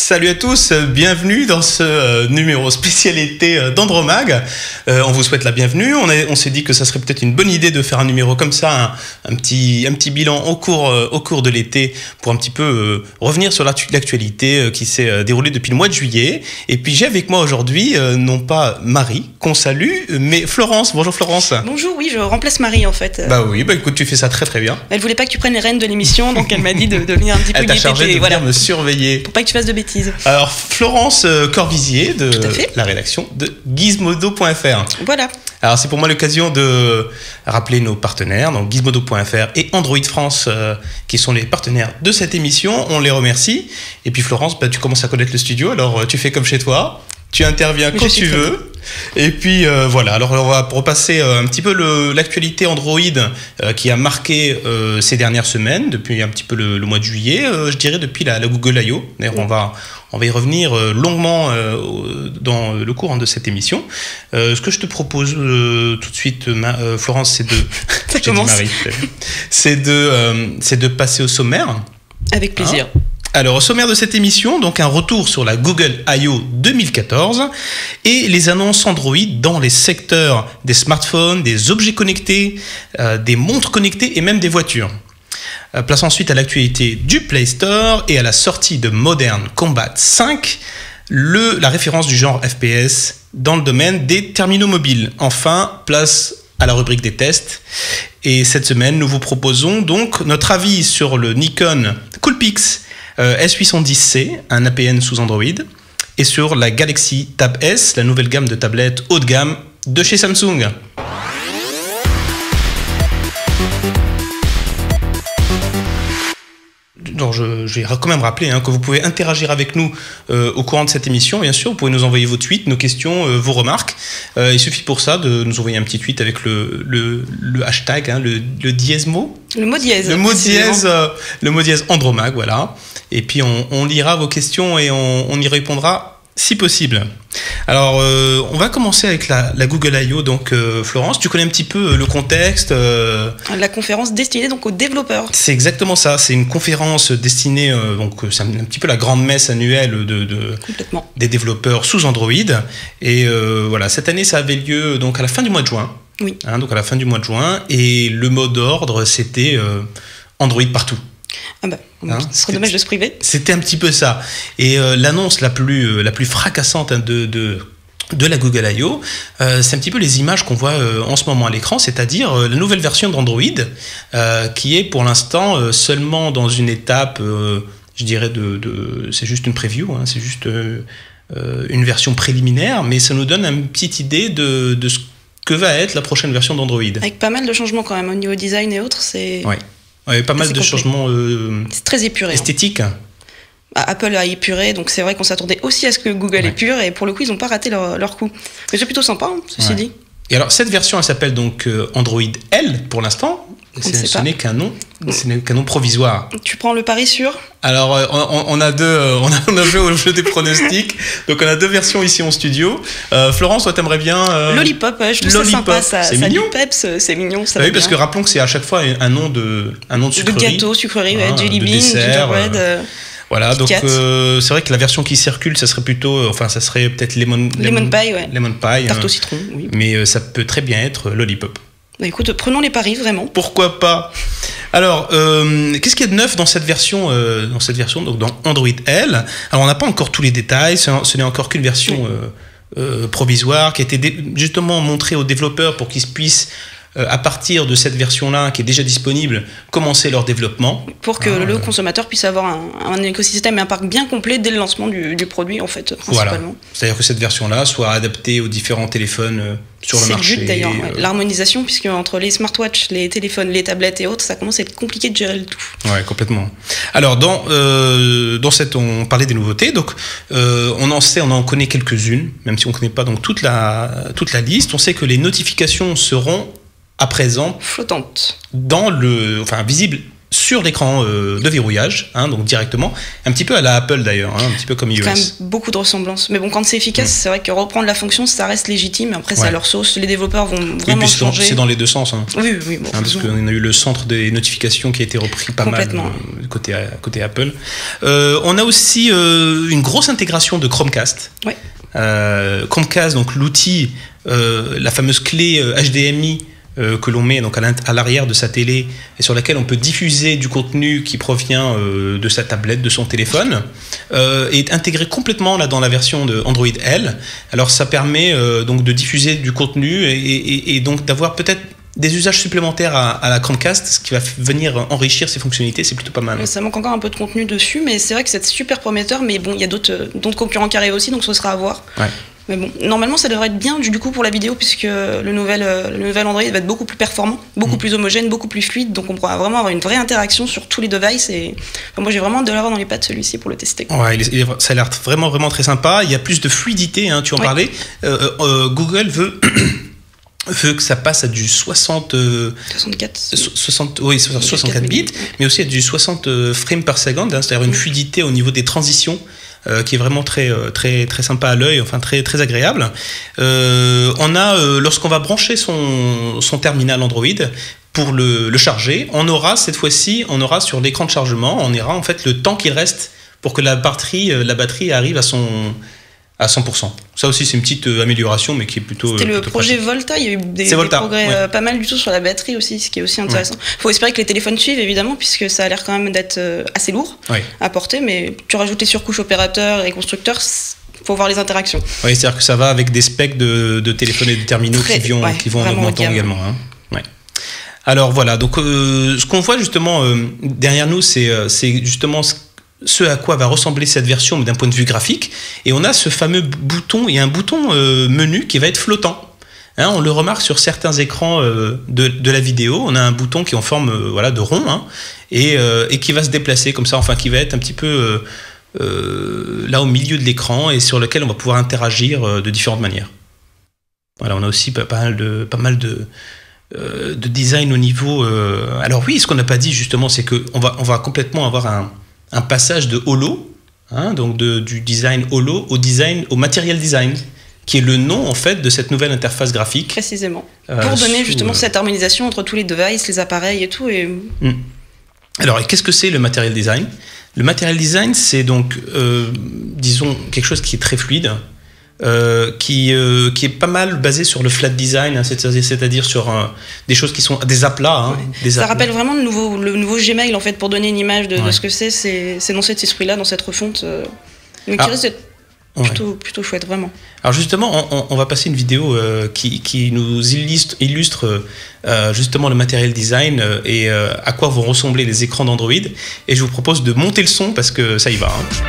Salut à tous, bienvenue dans ce numéro spécialité d'Andromag. On vous souhaite la bienvenue. On s'est dit que ça serait peut-être une bonne idée de faire un numéro comme ça, un petit bilan au cours de l'été pour un petit peu revenir sur l'actualité qui s'est déroulée depuis le mois de juillet. Et puis j'ai avec moi aujourd'hui, non pas Marie, qu'on salue, mais Florence. Bonjour Florence. Bonjour, oui, je remplace Marie en fait. Bah oui, bah écoute, tu fais ça très très bien. Elle voulait pas que tu prennes les rênes de l'émission, donc elle m'a dit de venir un petit peu guider. Elle t'a chargé de venir me surveiller. Pour pas que tu fasses de bêtises. Alors, Florence Corvisier de la rédaction de Gizmodo.fr. Voilà. Alors, c'est pour moi l'occasion de rappeler nos partenaires, donc Gizmodo.fr et Android France, qui sont les partenaires de cette émission. On les remercie. Et puis, Florence, bah, tu commences à connaître le studio, alors tu fais comme chez toi. Tu interviens quand tu veux. Et puis voilà, alors on va repasser un petit peu l'actualité Android qui a marqué ces dernières semaines, depuis un petit peu le mois de juillet, je dirais depuis la Google I.O. D'ailleurs, on va y revenir longuement dans le courant de cette émission. Ce que je te propose tout de suite, Florence, c'est de... Ça commence. C'est de passer au sommaire. Avec plaisir. Alors, au sommaire de cette émission, donc un retour sur la Google I.O. 2014 et les annonces Android dans les secteurs des smartphones, des objets connectés, des montres connectées et même des voitures. Place ensuite à l'actualité du Play Store et à la sortie de Modern Combat 5, la référence du genre FPS dans le domaine des terminaux mobiles. Enfin, place à la rubrique des tests. Et cette semaine, nous vous proposons donc notre avis sur le Nikon Coolpix S810C, un APN sous Android, et sur la Galaxy Tab S, la nouvelle gamme de tablettes haut de gamme de chez Samsung. Donc je vais quand même rappeler que vous pouvez interagir avec nous au courant de cette émission, bien sûr. Vous pouvez nous envoyer vos tweets, nos questions, vos remarques. Il suffit pour ça de nous envoyer un petit tweet avec le hashtag, le dièse-mot. Le mot dièse. Le mot dièse Andromag, voilà. Et puis on lira vos questions et on y répondra si possible. Alors, on va commencer avec la Google I.O. Donc, Florence, tu connais un petit peu le contexte La conférence destinée donc aux développeurs. C'est exactement ça. C'est une conférence destinée, donc c'est un petit peu la grande messe annuelle des développeurs sous Android. Et voilà, cette année, ça avait lieu donc à la fin du mois de juin. Oui. Donc à la fin du mois de juin. Et le mot d'ordre, c'était Android partout. Ah bah, ce serait dommage de se priver. C'était un petit peu ça. Et l'annonce la plus fracassante de la Google I.O., c'est un petit peu les images qu'on voit en ce moment à l'écran, c'est-à-dire la nouvelle version d'Android qui est pour l'instant seulement dans une étape, je dirais, c'est juste une preview, c'est juste une version préliminaire, mais ça nous donne une petite idée de ce que va être la prochaine version d'Android. Avec pas mal de changements quand même au niveau design et autres, c'est... Ouais. Ouais, pas mal de changements c'est très épuré, esthétiques. Apple a épuré, donc c'est vrai qu'on s'attendait aussi à ce que Google épure, et pour le coup, ils n'ont pas raté leur coup. Mais c'est plutôt sympa, ceci dit. Et alors, cette version, elle s'appelle donc Android L pour l'instant. Ce n'est qu'un nom provisoire. Tu prends le pari sur ? Alors, on a joué au jeu des pronostics. Donc, on a deux versions ici en studio. Florence, toi, t'aimerais bien Lollipop, je trouve Lollipop, ça sympa. Ça du peps, c'est mignon. Ça oui, parce que rappelons que c'est à chaque fois un nom de sucrerie. De gâteau, sucrerie, Jelly Bean, Gingerbread. Voilà, donc c'est vrai que la version qui circule, ça serait plutôt, ça serait peut-être Lemon Pie, ouais. Lemon Pie. Tarte au citron, oui. Mais ça peut très bien être Lollipop. Bah écoute, prenons les paris, vraiment. Pourquoi pas ? Alors, qu'est-ce qu'il y a de neuf dans cette version, donc dans Android L ? Alors, on n'a pas encore tous les détails, ce n'est encore qu'une version provisoire qui a été justement montrée aux développeurs pour qu'ils puissent, à partir de cette version-là, qui est déjà disponible, commencer leur développement. Pour que le consommateur puisse avoir un écosystème et un parc bien complet dès le lancement du produit, en fait, principalement. Voilà. C'est-à-dire que cette version-là soit adaptée aux différents téléphones sur le marché. C'est le but, d'ailleurs. L'harmonisation, puisque entre les smartwatches, les téléphones, les tablettes et autres, ça commence à être compliqué de gérer le tout. Ouais, complètement. Alors, dans cette, on parlait des nouveautés, donc on en connaît quelques-unes, même si on ne connaît pas donc toute la liste. On sait que les notifications seront à présent flottante, visible sur l'écran de verrouillage, hein, donc directement, un petit peu à la Apple d'ailleurs, hein, un petit peu comme iOS. Quand même beaucoup de ressemblances. Mais bon, quand c'est efficace, c'est vrai que reprendre la fonction, ça reste légitime. Après, c'est à leur sauce. Les développeurs vont vraiment changer. C'est dans les deux sens. Hein. Oui. Bon, hein, parce qu'on a eu le centre des notifications qui a été repris pas mal côté Apple. On a aussi une grosse intégration de Chromecast. Ouais. Chromecast, donc l'outil, la fameuse clé HDMI que l'on met donc à l'arrière de sa télé et sur laquelle on peut diffuser du contenu qui provient de sa tablette, de son téléphone, est intégré complètement là dans la version de Android L. Alors ça permet donc de diffuser du contenu et donc d'avoir peut-être des usages supplémentaires à la Chromecast, ce qui va venir enrichir ses fonctionnalités, c'est plutôt pas mal. Ça manque encore un peu de contenu dessus, mais c'est vrai que c'est super prometteur, mais bon, il y a d'autres concurrents qui arrivent aussi, donc ce sera à voir. Ouais. Mais bon, normalement ça devrait être bien du coup pour la vidéo, puisque le nouvel Android va être beaucoup plus performant, beaucoup plus homogène, beaucoup plus fluide, donc on pourra vraiment avoir une vraie interaction sur tous les devices. Et enfin, moi j'ai vraiment hâte de l'avoir dans les pattes celui-ci pour le tester. Ouais, ça a l'air vraiment très sympa. Il y a plus de fluidité, hein, tu en parlais. Google veut que ça passe à du 64 bits, mais aussi à du 60 frames par seconde, hein, c'est-à-dire une fluidité au niveau des transitions qui est vraiment très sympa à l'œil, enfin très agréable. On a, lorsqu'on va brancher son terminal Android pour le charger, on aura cette fois-ci, sur l'écran de chargement, on aura en fait le temps qu'il reste pour que la batterie arrive à 100%. Ça aussi, c'est une petite amélioration, mais qui est plutôt. C'était le projet pratique. Volta, il y a eu des progrès pas mal du tout sur la batterie aussi, ce qui est aussi intéressant. Il faut espérer que les téléphones suivent, évidemment, puisque ça a l'air quand même d'être assez lourd à porter, mais tu rajoutes les surcouches opérateurs et constructeurs, il faut voir les interactions. Oui, c'est-à-dire que ça va avec des specs de téléphones et de terminaux qui vont en augmentant également. Hein. Ouais. Alors voilà, donc ce qu'on voit justement derrière nous, c'est justement ce à quoi va ressembler cette version d'un point de vue graphique, et on a ce fameux bouton, il y a un bouton menu qui va être flottant. Hein, on le remarque sur certains écrans de la vidéo, on a un bouton qui est en forme de rond, hein, et qui va se déplacer comme ça, enfin qui va être un petit peu là au milieu de l'écran et sur lequel on va pouvoir interagir de différentes manières. Voilà, on a aussi pas mal de design au niveau... Alors oui, ce qu'on n'a pas dit justement, c'est qu'on va complètement avoir un passage de holo, hein, donc du design holo au material design, qui est le nom en fait de cette nouvelle interface graphique. Précisément. Pour donner justement cette harmonisation entre tous les devices, les appareils et tout. Alors, et qu'est-ce que c'est le material design ? Le material design, c'est donc, disons, quelque chose qui est très fluide, qui est pas mal basé sur le flat design, hein, c'est-à-dire sur des choses qui sont des aplats. Hein, ça rappelle vraiment le nouveau Gmail en fait, pour donner une image de ce que c'est dans cet esprit-là, dans cette refonte, mais qui risque d'être plutôt chouette, vraiment. Alors justement, on va passer une vidéo qui nous illustre justement le material design et à quoi vont ressembler les écrans d'Android, et je vous propose de monter le son parce que ça y va. Hein.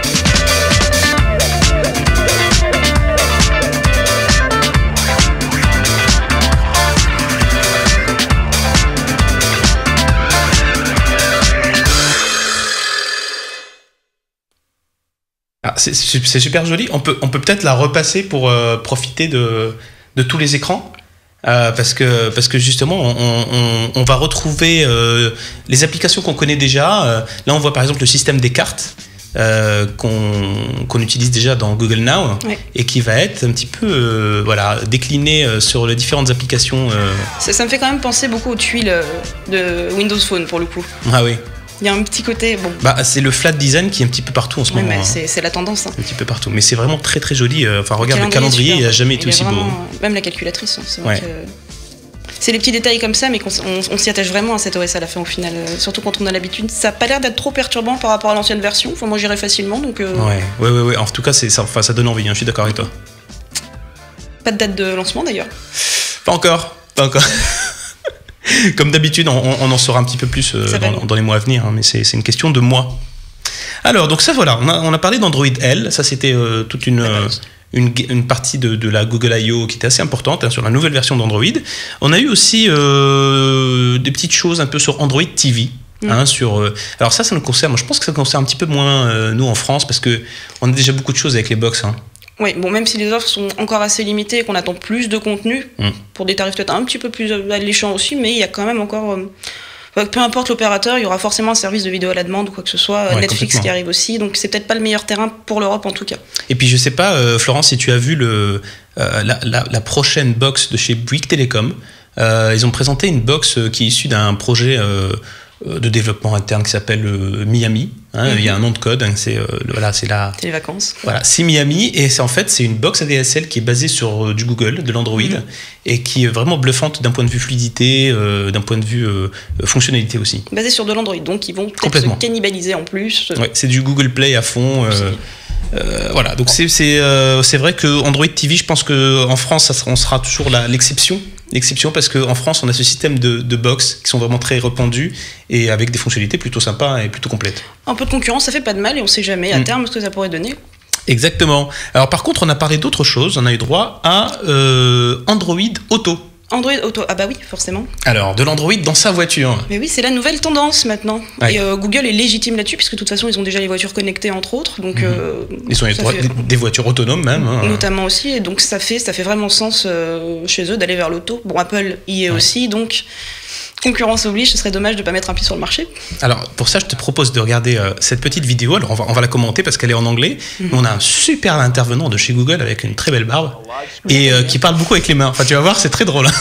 C'est super joli. On peut peut-être la repasser pour profiter de tous les écrans, parce que justement on va retrouver les applications qu'on connaît déjà. Là on voit par exemple le système des cartes qu'on utilise déjà dans Google Now, et qui va être un petit peu décliné sur les différentes applications. Ça me fait quand même penser beaucoup aux tuiles de Windows Phone pour le coup. Ah oui. Il y a un petit côté c'est le flat design qui est un petit peu partout en ce moment. C'est la tendance. Hein. Un petit peu partout, mais c'est vraiment très joli. Enfin, regarde le calendrier, il n'a jamais été aussi beau. Même la calculatrice, c'est vrai que c'est les petits détails comme ça, mais on s'y attache vraiment à cet OS à la fin au final. Surtout quand on a l'habitude. Ça n'a pas l'air d'être trop perturbant par rapport à l'ancienne version. Enfin, moi j'irais facilement, donc. Ouais. En tout cas, ça donne envie. Hein, je suis d'accord avec toi. Pas de date de lancement d'ailleurs. Pas encore. Comme d'habitude, on en saura un petit peu plus dans les mois à venir, hein, mais c'est une question de mois. Alors, donc ça voilà, on a parlé d'Android L, ça c'était toute une partie de la Google I.O. qui était assez importante, hein, sur la nouvelle version d'Android. On a eu aussi des petites choses un peu sur Android TV. Hein, alors ça nous concerne, je pense que ça concerne un petit peu moins nous en France, parce qu'on a déjà beaucoup de choses avec les box. Hein. Oui, bon, même si les offres sont encore assez limitées et qu'on attend plus de contenu, pour des tarifs peut-être un petit peu plus alléchants aussi, mais il y a quand même encore... peu importe l'opérateur, il y aura forcément un service de vidéo à la demande ou quoi que ce soit, Netflix qui arrive aussi, donc c'est peut-être pas le meilleur terrain pour l'Europe en tout cas. Et puis je sais pas, Florence, si tu as vu la prochaine box de chez Bouygues Télécom, ils ont présenté une box qui est issue d'un projet de développement interne qui s'appelle Miami. Il y a un nom de code, c'est les vacances. Voilà, c'est Miami, et c'est une box ADSL qui est basée sur du Google, de l'Android, et qui est vraiment bluffante d'un point de vue fluidité, d'un point de vue fonctionnalité aussi. Basée sur de l'Android, donc ils vont peut-être se cannibaliser en plus. Ouais, c'est du Google Play à fond. Voilà, donc c'est vrai que Android TV, je pense qu'en France, on sera toujours l'exception. L'exception parce qu'en France, on a ce système de box qui sont vraiment très répandus et avec des fonctionnalités plutôt sympas et plutôt complètes. Un peu de concurrence, ça fait pas de mal et on sait jamais à terme ce que ça pourrait donner. Exactement. Alors par contre, on a parlé d'autre chose. On a eu droit à Android Auto. Android Auto, ah bah oui, forcément. Alors, de l'Android dans sa voiture. Mais oui, c'est la nouvelle tendance maintenant. Ouais. Et Google est légitime là-dessus, puisque de toute façon, ils ont déjà les voitures connectées, entre autres. Donc, ils ont des voitures autonomes même. Notamment aussi, et donc ça fait vraiment sens chez eux d'aller vers l'auto. Bon, Apple y est aussi, donc concurrence oblige, ce serait dommage de ne pas mettre un pied sur le marché. Alors, pour ça, je te propose de regarder cette petite vidéo. Alors, on va la commenter parce qu'elle est en anglais. On a un super intervenant de chez Google avec une très belle barbe et qui parle beaucoup avec les mains. Enfin, tu vas voir, c'est très drôle.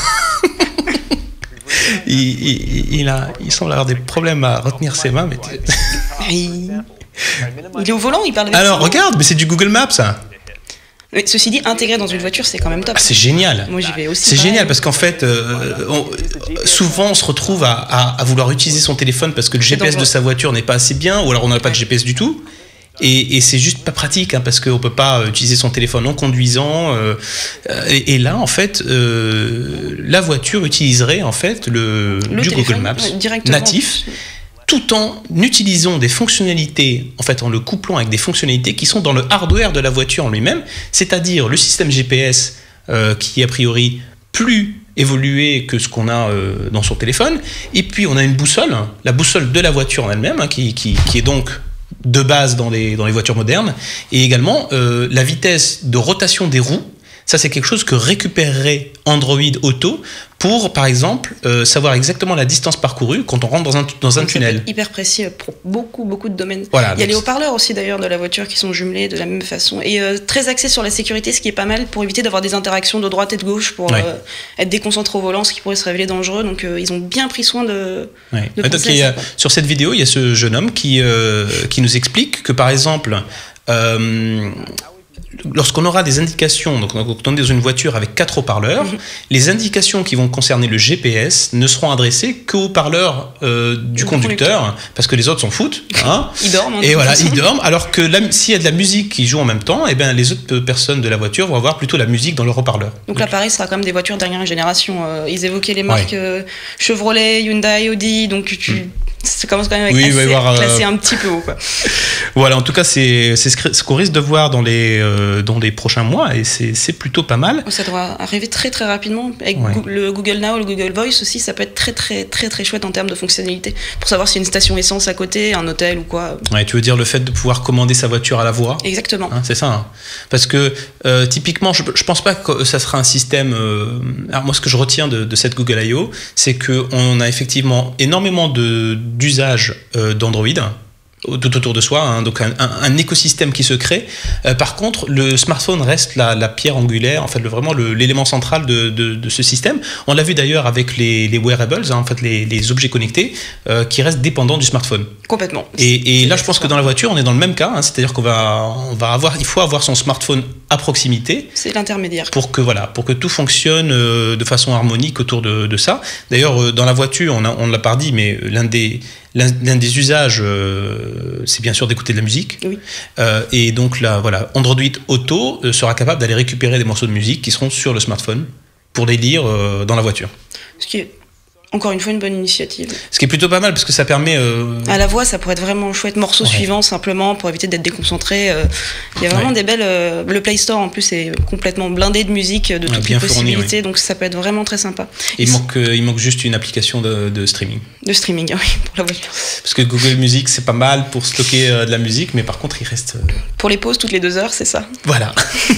Il semble avoir des problèmes à retenir ses mains. Mais il est au volant, il parle avec Alors, regarde, mais c'est du Google Maps, ça. Mais ceci dit, intégré dans une voiture, c'est quand même top. C'est génial. Moi, j'y vais aussi. C'est génial parce qu'en fait, souvent, on se retrouve à vouloir utiliser son téléphone parce que le GPS de sa voiture n'est pas assez bien, ou alors on n'a pas de GPS du tout. Et c'est juste pas pratique parce qu'on peut pas utiliser son téléphone en conduisant. Et là, en fait, la voiture utiliserait en fait du Google Maps natif. Tout en utilisant des fonctionnalités, en fait en le couplant avec des fonctionnalités qui sont dans le hardware de la voiture en lui-même, c'est-à-dire le système GPS qui est a priori plus évolué que ce qu'on a dans son téléphone, et puis on a une boussole, la boussole de la voiture en elle-même, qui est donc de base dans les voitures modernes, et également la vitesse de rotation des roues. Ça, c'est quelque chose que récupérerait Android Auto pour, par exemple, savoir exactement la distance parcourue quand on rentre dans un tunnel. C'est hyper précis pour beaucoup de domaines. Voilà, il y a les haut-parleurs aussi, d'ailleurs, de la voiture qui sont jumelés de la même façon. Et très axé sur la sécurité, ce qui est pas mal pour éviter d'avoir des interactions de droite et de gauche, pour être déconcentré au volant, ce qui pourrait se révéler dangereux. Donc, ils ont bien pris soin de penser à ça. Sur cette vidéo, il y a ce jeune homme qui nous explique que, par exemple... lorsqu'on aura des indications, donc quand on est dans une voiture avec 4 haut-parleurs, les indications qui vont concerner le GPS ne seront adressées qu'aux haut-parleurs du conducteur, parce que les autres s'en foutent. Hein. Ils dorment. Et voilà, ils dorment. Alors que s'il y a de la musique qui joue en même temps, eh ben, les autres personnes de la voiture vont avoir plutôt la musique dans leur haut-parleur. Donc là, pareil, ce sera quand même des voitures dernière génération. Ils évoquaient les marques Chevrolet, Hyundai, Audi, donc ça commence quand même avec classé un petit peu haut, quoi. Voilà, en tout cas, c'est ce qu'on risque de voir dans les prochains mois, et c'est plutôt pas mal. Ça doit arriver très très rapidement. Avec le Google Now, le Google Voice aussi, ça peut être très chouette en termes de fonctionnalité. Pour savoir s'il y a une station essence à côté, un hôtel ou quoi. Ouais, tu veux dire le fait de pouvoir commander sa voiture à la voix. Exactement. Hein, c'est ça. Hein. Parce que typiquement, je pense pas que ça sera un système... Alors moi, ce que je retiens de cette Google I.O., c'est qu'on a effectivement énormément d'usage d'Android tout autour de soi, hein, donc un écosystème qui se crée. Par contre, le smartphone reste la pierre angulaire, en fait, vraiment l'élément central de ce système. On l'a vu d'ailleurs avec les wearables, hein, en fait, les objets connectés, qui restent dépendants du smartphone. Complètement. Et là, je pense que dans la voiture, on est dans le même cas, hein, c'est-à-dire il faut avoir son smartphone à proximité. C'est l'intermédiaire. Pour que tout fonctionne de façon harmonique autour de ça. D'ailleurs, dans la voiture, on ne l'a pas dit, mais l'un des usages, c'est bien sûr d'écouter de la musique. Oui. Et donc là, voilà, Android Auto sera capable d'aller récupérer des morceaux de musique qui seront sur le smartphone pour les lire dans la voiture. Ce qui est encore une fois une bonne initiative. Ce qui est plutôt pas mal parce que ça permet... À la voix, ça pourrait être vraiment chouette. Morceau suivant, simplement, pour éviter d'être déconcentré. Il y a vraiment des belles... le Play Store, en plus, est complètement blindé de musique, de toutes les possibilités. Donc ça peut être vraiment très sympa. Il manque juste une application de streaming. De streaming, oui, pour la voiture. Parce que Google Music, c'est pas mal pour stocker de la musique, mais par contre, il reste... Pour les pauses, toutes les 2 heures, c'est ça. Voilà.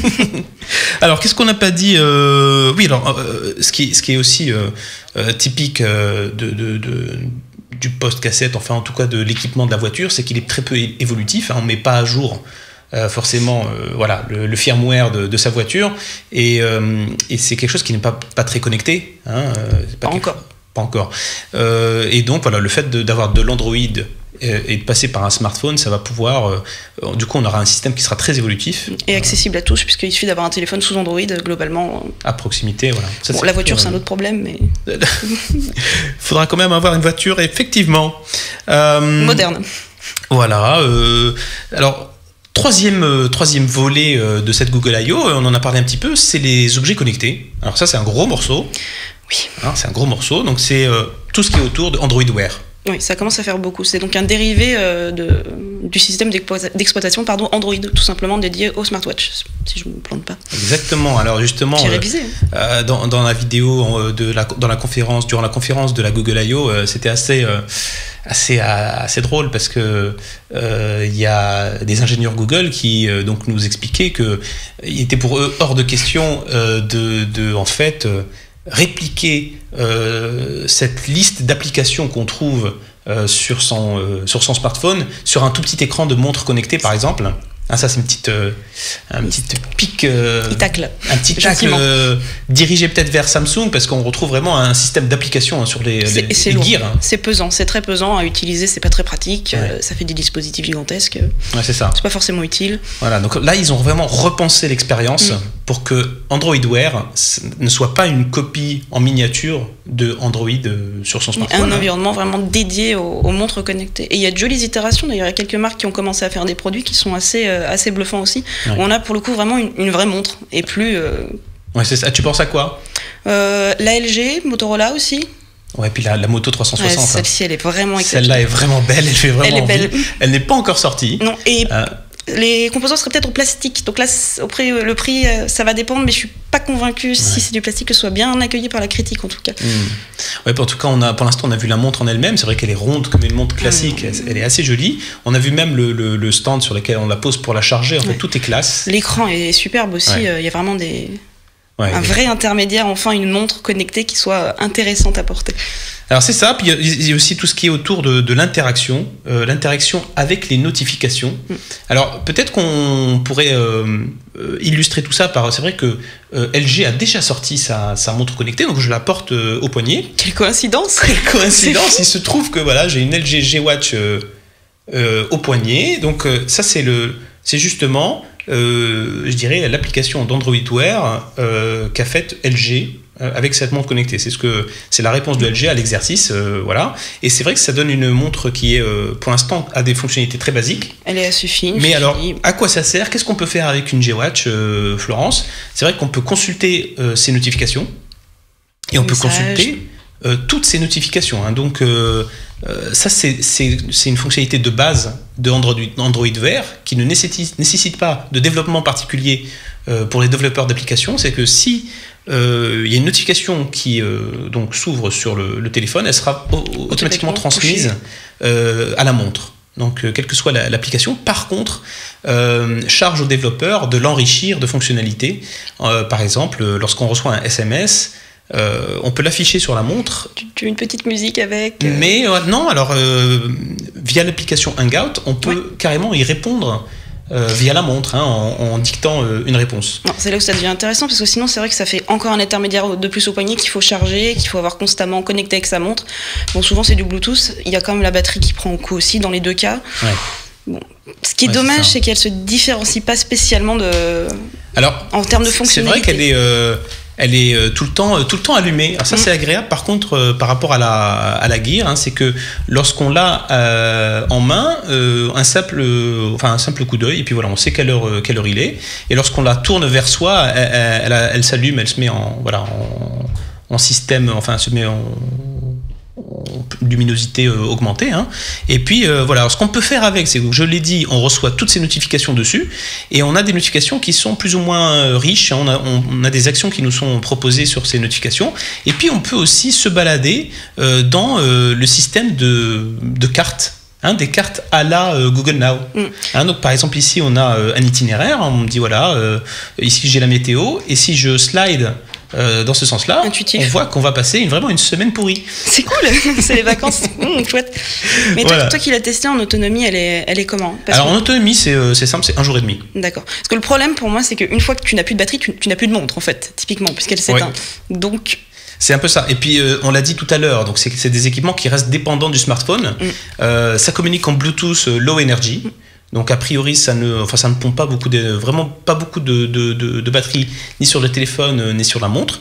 Alors, qu'est-ce qu'on n'a pas dit Oui, alors, ce qui est aussi... typique postes, cassettes, enfin en tout cas de l'équipement de la voiture, c'est qu'il est très peu évolutif, hein, on ne met pas à jour forcément le firmware de sa voiture, et c'est quelque chose qui n'est pas très connecté. Hein, pas encore. Et donc voilà, le fait d'avoir de l'Android et de passer par un smartphone, ça va pouvoir... du coup, on aura un système qui sera très évolutif. Et accessible à tous, puisqu'il suffit d'avoir un téléphone sous Android, globalement. À proximité, voilà. Ça, la voiture, c'est un autre problème, mais... Il faudra quand même avoir une voiture, effectivement. Moderne. Voilà. Alors... Troisième volet de cette Google I.O., on en a parlé un petit peu, c'est les objets connectés. Alors ça, c'est un gros morceau. Oui. Hein, c'est un gros morceau, donc c'est tout ce qui est autour de Android Wear. Oui, ça commence à faire beaucoup. C'est donc un dérivé du système d'exploitation Android, tout simplement dédié au smartwatch, si je ne me plante pas. Exactement. Alors justement, j'ai révisé. Dans la vidéo, durant la conférence de la Google I.O., c'était assez drôle parce que il y a des ingénieurs Google qui donc nous expliquaient que il était pour eux hors de question en fait répliquer cette liste d'applications qu'on trouve sur son smartphone sur un tout petit écran de montre connectée par exemple. Ah, ça c'est un petit pic, tacle. Un petit tacle dirigé peut-être vers Samsung parce qu'on retrouve vraiment un système d'application hein, sur les gears. Hein. C'est pesant, c'est très pesant à utiliser, c'est pas très pratique, ça fait des dispositifs gigantesques. Ouais, c'est ça. C'est pas forcément utile. Voilà, donc là ils ont vraiment repensé l'expérience pour que Android Wear ne soit pas une copie en miniature de Android sur son smartphone. Un environnement vraiment dédié aux montres connectées. Et il y a de jolies itérations, d'ailleurs il y a quelques marques qui ont commencé à faire des produits qui sont assez bluffant aussi. Ouais. On a pour le coup vraiment une vraie montre et plus. Ouais, c'est ça. Tu penses à quoi? La LG, Motorola aussi. Ouais, puis la Moto 360. Ouais, celle-ci, elle est vraiment exceptionnelle. Celle-là est vraiment belle, elle fait vraiment envie. Elle n'est pas encore sortie. Non, et les composants seraient peut-être en plastique. Donc là, le prix, ça va dépendre, mais je suis pas convaincue si c'est du plastique que ce soit bien accueilli par la critique en tout cas. Ouais, en tout cas, pour l'instant, on a vu la montre en elle-même. C'est vrai qu'elle est ronde comme une montre classique. Elle est assez jolie. On a vu même le stand sur lequel on la pose pour la charger. En fait, tout est classe. L'écran est superbe aussi. Il y a vraiment un vrai intermédiaire, enfin une montre connectée qui soit intéressante à porter. Alors c'est ça, puis il y a aussi tout ce qui est autour de l'interaction, l'interaction avec les notifications. Alors peut-être qu'on pourrait illustrer tout ça par... C'est vrai que LG a déjà sorti sa montre connectée, donc je la porte au poignet. Quelle coïncidence! Quelle coïncidence! Il se trouve que voilà, j'ai une LG G-Watch au poignet, donc ça c'est justement... je dirais l'application d'Android Wear qu'a faite LG avec cette montre connectée. C'est la réponse de LG à l'exercice, voilà. Et c'est vrai que ça donne une montre qui est, pour l'instant, a des fonctionnalités très basiques. Elle est assez fine. Mais alors, à quoi ça sert? Qu'est-ce qu'on peut faire avec une G-Watch, Florence? C'est vrai qu'on peut consulter ses notifications et on peut consulter toutes ces notifications. Hein. Donc ça, c'est une fonctionnalité de base de Android Wear qui ne nécessite pas de développement particulier pour les développeurs d'applications. C'est que si il y a une notification qui donc s'ouvre sur le téléphone, elle sera automatiquement transmise à la montre. Donc, quelle que soit l'application. Par contre, charge au développeur de l'enrichir de fonctionnalités. Par exemple, lorsqu'on reçoit un SMS, on peut l'afficher sur la montre. Tu as une petite musique avec Mais non, alors via l'application Hangout, on peut carrément y répondre via la montre, hein, en dictant une réponse. C'est là où ça devient intéressant, parce que sinon c'est vrai que ça fait encore un intermédiaire de plus au poignet qu'il faut charger, qu'il faut avoir constamment connecté avec sa montre. Bon, souvent c'est du Bluetooth, il y a quand même la batterie qui prend au coup aussi dans les deux cas. Ouais. Bon. Ce qui est dommage, c'est qu'elle se différencie pas spécialement en termes de fonctionnalité. C'est vrai qu'elle est... Elle est tout le temps allumée. Alors ça, c'est agréable. Par contre, par rapport à la gear, hein, c'est que lorsqu'on l'a en main, un simple coup d'œil, et puis voilà, on sait quelle heure il est. Et lorsqu'on la tourne vers soi, elle s'allume, elle se met en système, enfin, elle se met en luminosité augmentée, hein. Et puis voilà, alors, ce qu'on peut faire avec, c'est que je l'ai dit, on reçoit toutes ces notifications dessus et on a des notifications qui sont plus ou moins riches, hein. On a des actions qui nous sont proposées sur ces notifications, et puis on peut aussi se balader dans le système de cartes. Hein, des cartes à la Google Now. Hein, donc par exemple ici on a un itinéraire, on me dit voilà, ici j'ai la météo, et si je slide dans ce sens-là, intuitif. On voit qu'on va passer vraiment une semaine pourrie. C'est cool, c'est les vacances, chouette. Mais toi qui l'as testé en autonomie, elle est comment? Alors en autonomie, c'est simple, c'est 1 jour et demi. D'accord. Parce que le problème pour moi, c'est qu'une fois que tu n'as plus de batterie, tu n'as plus de montre en fait, typiquement, puisqu'elle s'éteint. Donc... C'est un peu ça. Et puis, on l'a dit tout à l'heure, donc c'est des équipements qui restent dépendants du smartphone. Ça communique en Bluetooth low energy. Donc, a priori, ça ne pompe pas vraiment pas beaucoup de batterie, ni sur le téléphone, ni sur la montre.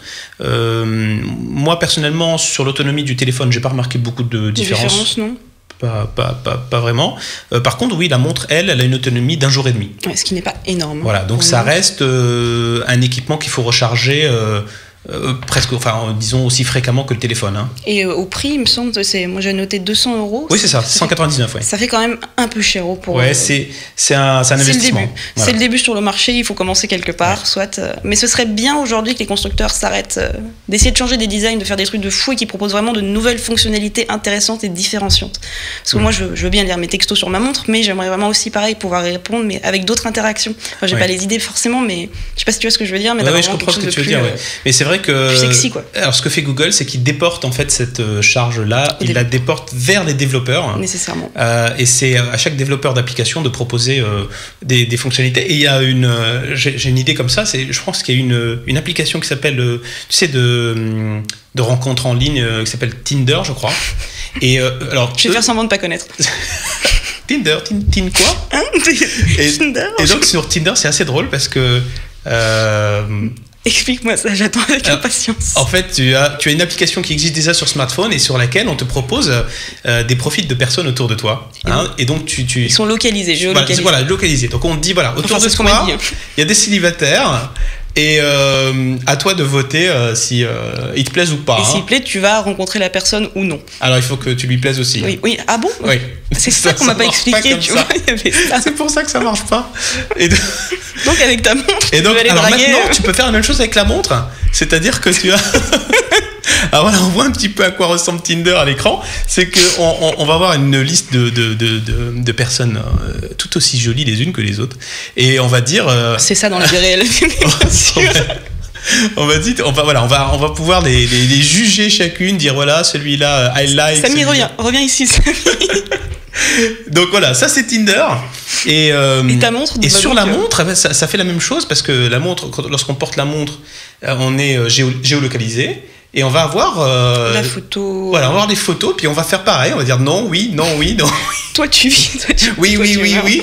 Moi, personnellement, sur l'autonomie du téléphone, j'ai pas remarqué beaucoup de différence. Non. Pas vraiment. Par contre, oui, la montre, elle a une autonomie d'1 jour et demi. Ouais, ce qui n'est pas énorme. Voilà, donc ça reste un équipement qu'il faut recharger presque, disons aussi fréquemment que le téléphone. Hein. Et au prix, il me semble, moi j'ai noté 200 €. Oui, c'est ça, 199. Ouais. Ça fait quand même un peu cher pour. Ouais, c'est un investissement. Le début. Voilà. C'est le début sur le marché, il faut commencer quelque part, soit. Mais ce serait bien aujourd'hui que les constructeurs s'arrêtent d'essayer de changer des designs, de faire des trucs de fou et qui proposent vraiment de nouvelles fonctionnalités intéressantes et différenciantes. Parce que moi, je veux bien lire mes textos sur ma montre, mais j'aimerais vraiment aussi pareil pouvoir répondre, mais avec d'autres interactions. Enfin, j'ai pas les idées forcément, mais je sais pas si tu vois ce que je veux dire. Mais je comprends ce que tu veux dire. Mais c'est vrai que plus sexy, quoi. Alors ce que fait Google, c'est qu'il déporte en fait cette charge-là, il la déporte vers les développeurs. Nécessairement. Et c'est à chaque développeur d'application de proposer des fonctionnalités. Et il y a j'ai une idée comme ça. Je pense qu'il y a une application qui s'appelle, de rencontres en ligne, qui s'appelle Tinder, je crois. Et alors, je vais faire semblant de pas connaître. Tinder quoi Tinder. Et donc sur Tinder, c'est assez drôle parce que explique-moi ça, j'attends avec impatience. En fait, tu as une application qui existe déjà sur smartphone et sur laquelle on te propose des profils de personnes autour de toi. Et donc ils sont localisés, géolocalisés. Voilà, localisés. Donc on te dit, voilà, autour de toi, il y a des célibataires. Et à toi de voter si il te plaise ou pas. Et s'il plaît, tu vas rencontrer la personne ou non. Alors il faut que tu lui plaises aussi. Oui. Ah bon? Oui. C'est ça qu'on m'a pas expliqué, tu vois. C'est pour ça que ça marche pas. Donc avec ta montre, tu peux aller draguer. Maintenant, tu peux faire la même chose avec la montre. C'est-à-dire que tu as... Alors voilà, on voit un petit peu à quoi ressemble Tinder à l'écran. C'est qu'on va avoir une liste de personnes tout aussi jolies les unes que les autres. Et on va dire... C'est ça dans la vie réelle. On va pouvoir les juger chacune, dire voilà, celui-là, I like... Samy, reviens ici, Samy. Donc voilà, ça c'est Tinder. Et ta montre, et sur la montre, ça fait la même chose parce que la montre, lorsqu'on porte la montre, on est géolocalisé. Et on va avoir la photo. Voilà, on va avoir des photos, puis on va faire pareil. On va dire non, oui, non, oui, non. Toi, tu vis. Oui.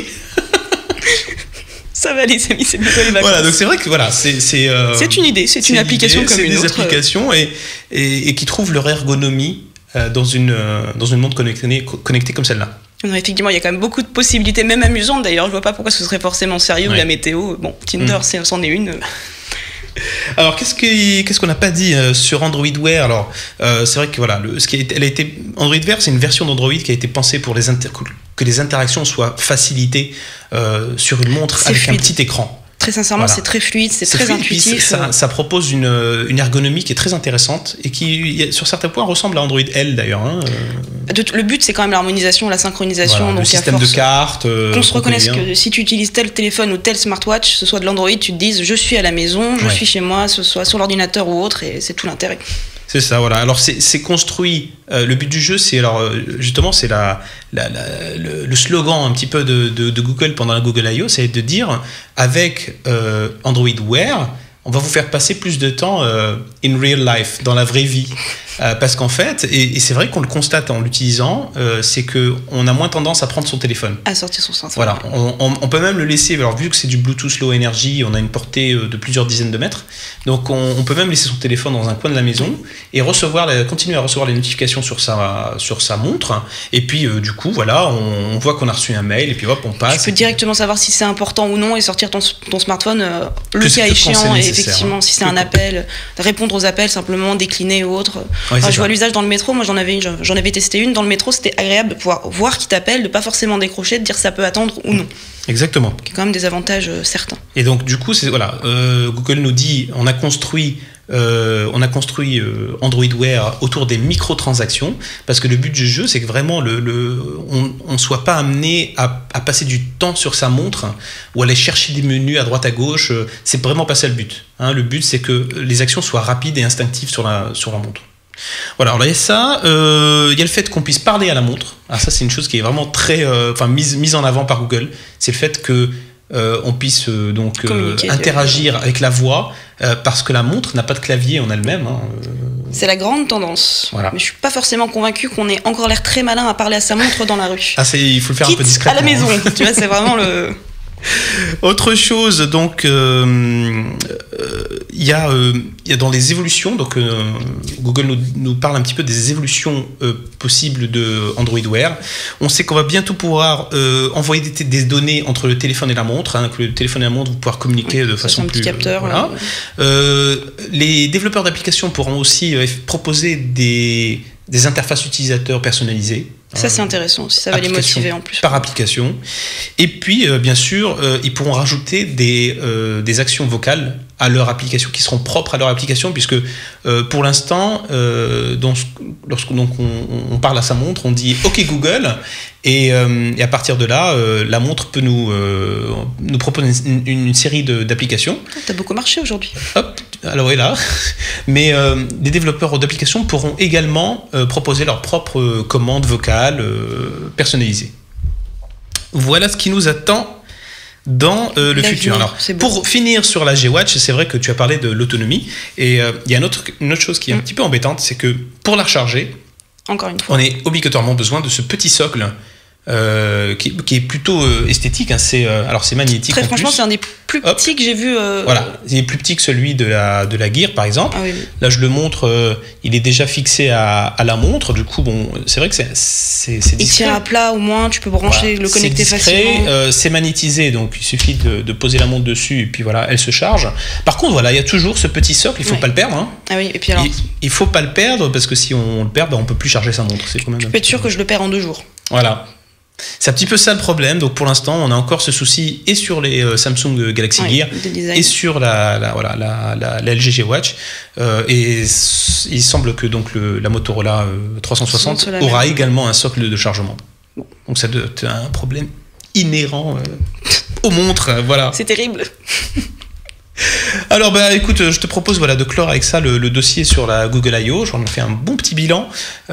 Ça va aller, Samy, c'est plutôt les vacances. Voilà, donc c'est vrai que voilà, c'est une idée, c'est une application comme une autre. C'est des applications et qui trouvent leur ergonomie dans une montre connectée comme celle-là. Non, effectivement, il y a quand même beaucoup de possibilités, même amusantes d'ailleurs. Je vois pas pourquoi ce serait forcément sérieux ou la météo. Bon, Tinder, c'en est une. Alors qu'est-ce qu'on n'a pas dit sur Android Wear? Alors c'est vrai que voilà, Android Wear, c'est une version d'Android qui a été pensée pour que les interactions soient facilitées sur une montre avec un petit écran. Très sincèrement, c'est très fluide, c'est très intuitif. Ça propose une ergonomie qui est très intéressante et qui, sur certains points, ressemble à Android L d'ailleurs. Hein. Le but, c'est quand même l'harmonisation, la synchronisation. Voilà, donc le système de cartes. Qu'on se reconnaisse que si tu utilises tel téléphone ou tel smartwatch, ce soit de l'Android, tu te dises je suis à la maison, je suis chez moi, ce soit sur l'ordinateur ou autre, et c'est tout l'intérêt. C'est ça, voilà. Alors c'est construit. Le but du jeu, c'est justement c'est le slogan un petit peu de Google pendant la Google I.O., c'est de dire avec Android Wear, on va vous faire passer plus de temps in real life, dans la vraie vie. Parce qu'en fait, et c'est vrai qu'on le constate en l'utilisant, c'est qu'on a moins tendance à prendre son téléphone. À sortir son smartphone. Voilà, on peut même le laisser, alors vu que c'est du Bluetooth Low Energy, on a une portée de plusieurs dizaines de mètres, donc on peut même laisser son téléphone dans un coin de la maison et continuer à recevoir les notifications sur sa montre, et puis du coup, voilà, on voit qu'on a reçu un mail, et puis hop, on passe. Tu peux directement savoir si c'est important ou non et sortir ton smartphone le cas échéant, et effectivement, si c'est un appel, répondre aux appels simplement, décliner ou autre. Je vois l'usage dans le métro, moi j'en avais testé une dans le métro, c'était agréable de pouvoir voir qui t'appelle, de pas forcément décrocher, de dire ça peut attendre ou non. Exactement. Il y a quand même des avantages certains. Et donc du coup, Google nous dit, on a construit on a construit Android Wear autour des microtransactions, parce que le but du jeu, c'est que vraiment on ne soit pas amené à passer du temps sur sa montre ou aller chercher des menus à droite à gauche. C'est vraiment pas ça le but. Hein. Le but, c'est que les actions soient rapides et instinctives sur la montre. Voilà, alors il y a ça, il y a le fait qu'on puisse parler à la montre. Alors ça, c'est une chose qui est vraiment très mise en avant par Google. C'est le fait que on puisse interagir avec la voix, parce que la montre n'a pas de clavier en elle-même. Hein. C'est la grande tendance. Voilà. Mais je suis pas forcément convaincu qu'on ait encore l'air très malin à parler à sa montre dans la rue. Ah, il faut le faire un peu discrètement. À la maison, tu vois, c'est vraiment le... Autre chose, donc, il y a dans les évolutions, donc Google nous parle un petit peu des évolutions possibles de Android Wear. On sait qu'on va bientôt pouvoir envoyer des données entre le téléphone et la montre, hein, que le téléphone et la montre vont pouvoir communiquer de façon plus... capteur. Voilà. Les développeurs d'applications pourront aussi proposer des interfaces utilisateurs personnalisées. Ça, c'est intéressant aussi, ça va les motiver en plus. Par application. Et puis, bien sûr, ils pourront rajouter des actions vocales à leur application, qui seront propres à leur application, puisque pour l'instant, lorsque on parle à sa montre, on dit « OK Google », et à partir de là, la montre peut nous proposer une série d'applications. T'as beaucoup marché aujourd'hui. Hop, alors oui, là. Mais des développeurs d'applications pourront également proposer leurs propres commandes vocales personnalisées. Voilà ce qui nous attend dans le futur. Alors, pour finir sur la G-Watch, c'est vrai que tu as parlé de l'autonomie, et il y a une autre chose qui est un petit peu embêtante, c'est que pour la recharger, encore une fois, on a obligatoirement besoin de ce petit socle qui est plutôt esthétique, hein. Alors c'est magnétique. Très franchement, c'est un des plus petits que j'ai vu. Voilà, il est plus petit que celui de la Gear par exemple. Ah, oui. Là, je le montre, il est déjà fixé à la montre. Du coup, bon, c'est vrai que c'est discret. Il tient à plat, au moins, tu peux brancher, le connecter facilement. C'est magnétisé, donc il suffit de poser la montre dessus et puis voilà, elle se charge. Par contre, voilà, il y a toujours ce petit socle, il faut pas le perdre. Hein. Ah oui, et puis alors, il faut pas le perdre, parce que si on le perd, on peut plus charger sa montre. C'est quand même. Tu peux être sûr que je le perds en 2 jours. Voilà. C'est un petit peu ça le problème. Donc pour l'instant, on a encore ce souci et sur les Samsung Galaxy Gear et sur la LG G Watch. Et il semble que donc la Motorola 360 aura également un socle de chargement. Bon. Donc ça doit être un problème inhérent aux montres. Voilà. C'est terrible. Alors écoute, je te propose de clore avec ça le dossier sur la Google I.O. J'en ai fait un bon petit bilan.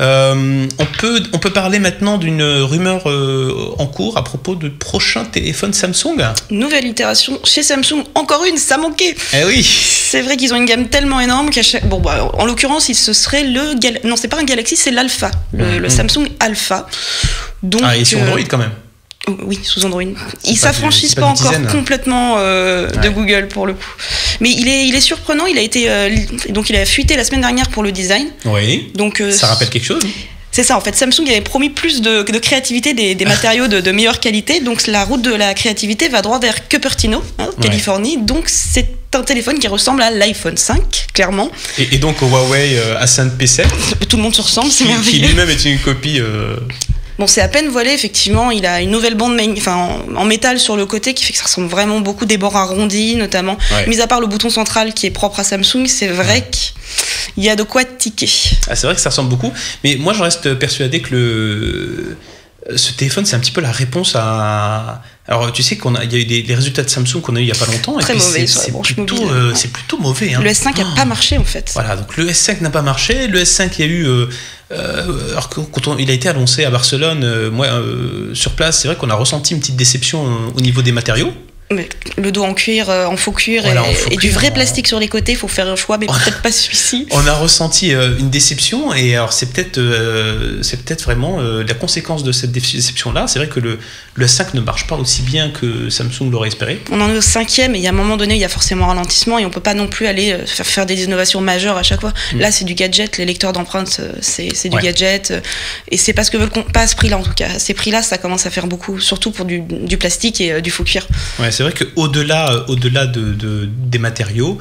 On peut parler maintenant d'une rumeur en cours à propos de prochains téléphones Samsung. Nouvelle itération chez Samsung, encore une, ça manquait. Eh oui. C'est vrai qu'ils ont une gamme tellement énorme qu'à chaque... Bon, en l'occurrence, ce serait non, c'est pas un Galaxy, c'est l'Alpha, le Samsung Alpha. Donc, et sur Android quand même. Oui, sous Android. Ils s'affranchissent pas encore complètement de Google pour le coup. Mais il est surprenant. Il a été donc il a fuité la semaine dernière pour le design. Oui. Donc ça rappelle quelque chose. C'est ça, en fait. Samsung avait promis plus de créativité, des matériaux de meilleure qualité. Donc la route de la créativité va droit vers Cupertino, Californie. Donc c'est un téléphone qui ressemble à l'iPhone 5, clairement. Et donc au Huawei Ascend P7. Tout le monde se ressemble, c'est merveilleux. Qui lui-même est une copie. Bon, c'est à peine voilé, effectivement. Il a une nouvelle bande en métal sur le côté qui fait que ça ressemble vraiment beaucoup, des bords arrondis notamment. Mis à part le bouton central qui est propre à Samsung, c'est vrai qu'il y a de quoi tiquer. Ah, c'est vrai que ça ressemble beaucoup, mais moi je reste persuadé que ce téléphone, c'est un petit peu la réponse à... Alors tu sais qu'il y a eu des résultats de Samsung qu'on a eu il n'y a pas longtemps. Très mauvais, c'est plutôt mauvais. Hein. Le S5 n'a pas marché en fait. Voilà, donc le S5 n'a pas marché. Le S5, il y a eu... alors quand il a été annoncé à Barcelone, sur place, c'est vrai qu'on a ressenti une petite déception au niveau des matériaux. Mais le dos en cuir, en faux cuir, et du vrai plastique sur les côtés, il faut faire un choix, mais peut-être pas celui-ci. On a ressenti une déception, et alors c'est peut-être vraiment la conséquence de cette déception-là. C'est vrai que le S5 ne marche pas aussi bien que Samsung l'aurait espéré. On en est au 5e, et il y a un moment donné, il y a forcément un ralentissement, et on peut pas non plus aller faire des innovations majeures à chaque fois. Là, c'est du gadget, les lecteurs d'empreintes, c'est du gadget, et c'est pas ce que veulent pas à ce prix-là en tout cas. À ces prix-là, ça commence à faire beaucoup, surtout pour du plastique et du faux cuir. Ouais, c'est vrai qu'au-delà des matériaux,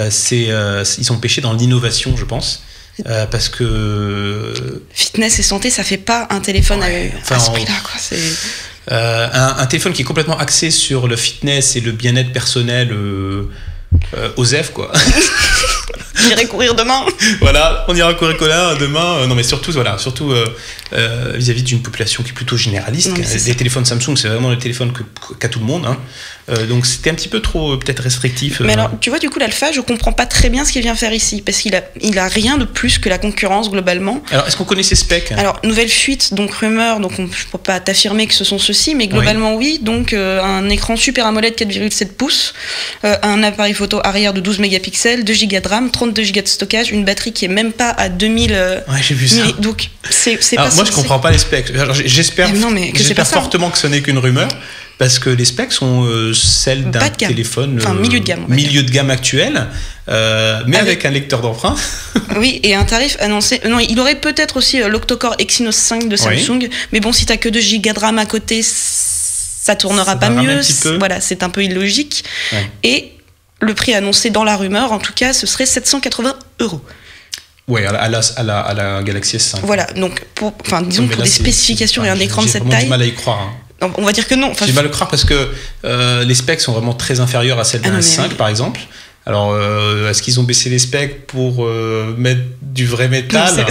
ils sont pêchés dans l'innovation, je pense. Parce que... Fitness et santé, ça fait pas un téléphone à ce prix-là, quoi. Un téléphone qui est complètement axé sur le fitness et le bien-être personnel, OSEF, quoi. J'irai courir demain. Voilà, on ira courir demain. Non, mais surtout vis-à-vis d'une population qui est plutôt généraliste. Les téléphones Samsung, c'est vraiment le téléphone qu'a tout le monde. Hein. Donc c'était un petit peu trop peut-être restrictif. Mais alors, tu vois, du coup, l'Alpha, je comprends pas très bien ce qu'il vient faire ici, parce qu'il a rien de plus que la concurrence globalement. Alors, est-ce qu'on connaît ses specs? Alors, nouvelle fuite, donc rumeur, donc je peux pas t'affirmer que ce sont ceux-ci, mais globalement oui. Donc un écran Super AMOLED 4,7 pouces, un appareil photo arrière de 12 mégapixels, 2 Go de RAM, 32 Go de stockage, une batterie qui est même pas à 2000. Ouais, j'ai vu ça. Donc c'est pas. Moi, je comprends pas les specs. J'espère fortement que ce n'est qu'une rumeur. Parce que les specs sont celles d'un téléphone milieu de gamme. Milieu de gamme actuel, mais avec un lecteur d'empreintes. Oui, et un tarif annoncé. Non, il aurait peut-être aussi l'octa-core Exynos 5 de Samsung, mais bon, si t'as que 2 Go de RAM à côté, ça tournera pas mieux. Voilà, c'est un peu illogique. Ouais. Et le prix annoncé dans la rumeur, en tout cas, ce serait 780 €. Oui, à la Galaxy S5. Voilà, donc disons pour des spécifications et un écran de cette taille. J'ai du mal à y croire. Hein. On va dire que non. J'ai mal à croire parce que les specs sont vraiment très inférieurs à celles d'un S5 par exemple. Alors, est-ce qu'ils ont baissé les specs pour mettre du vrai métal?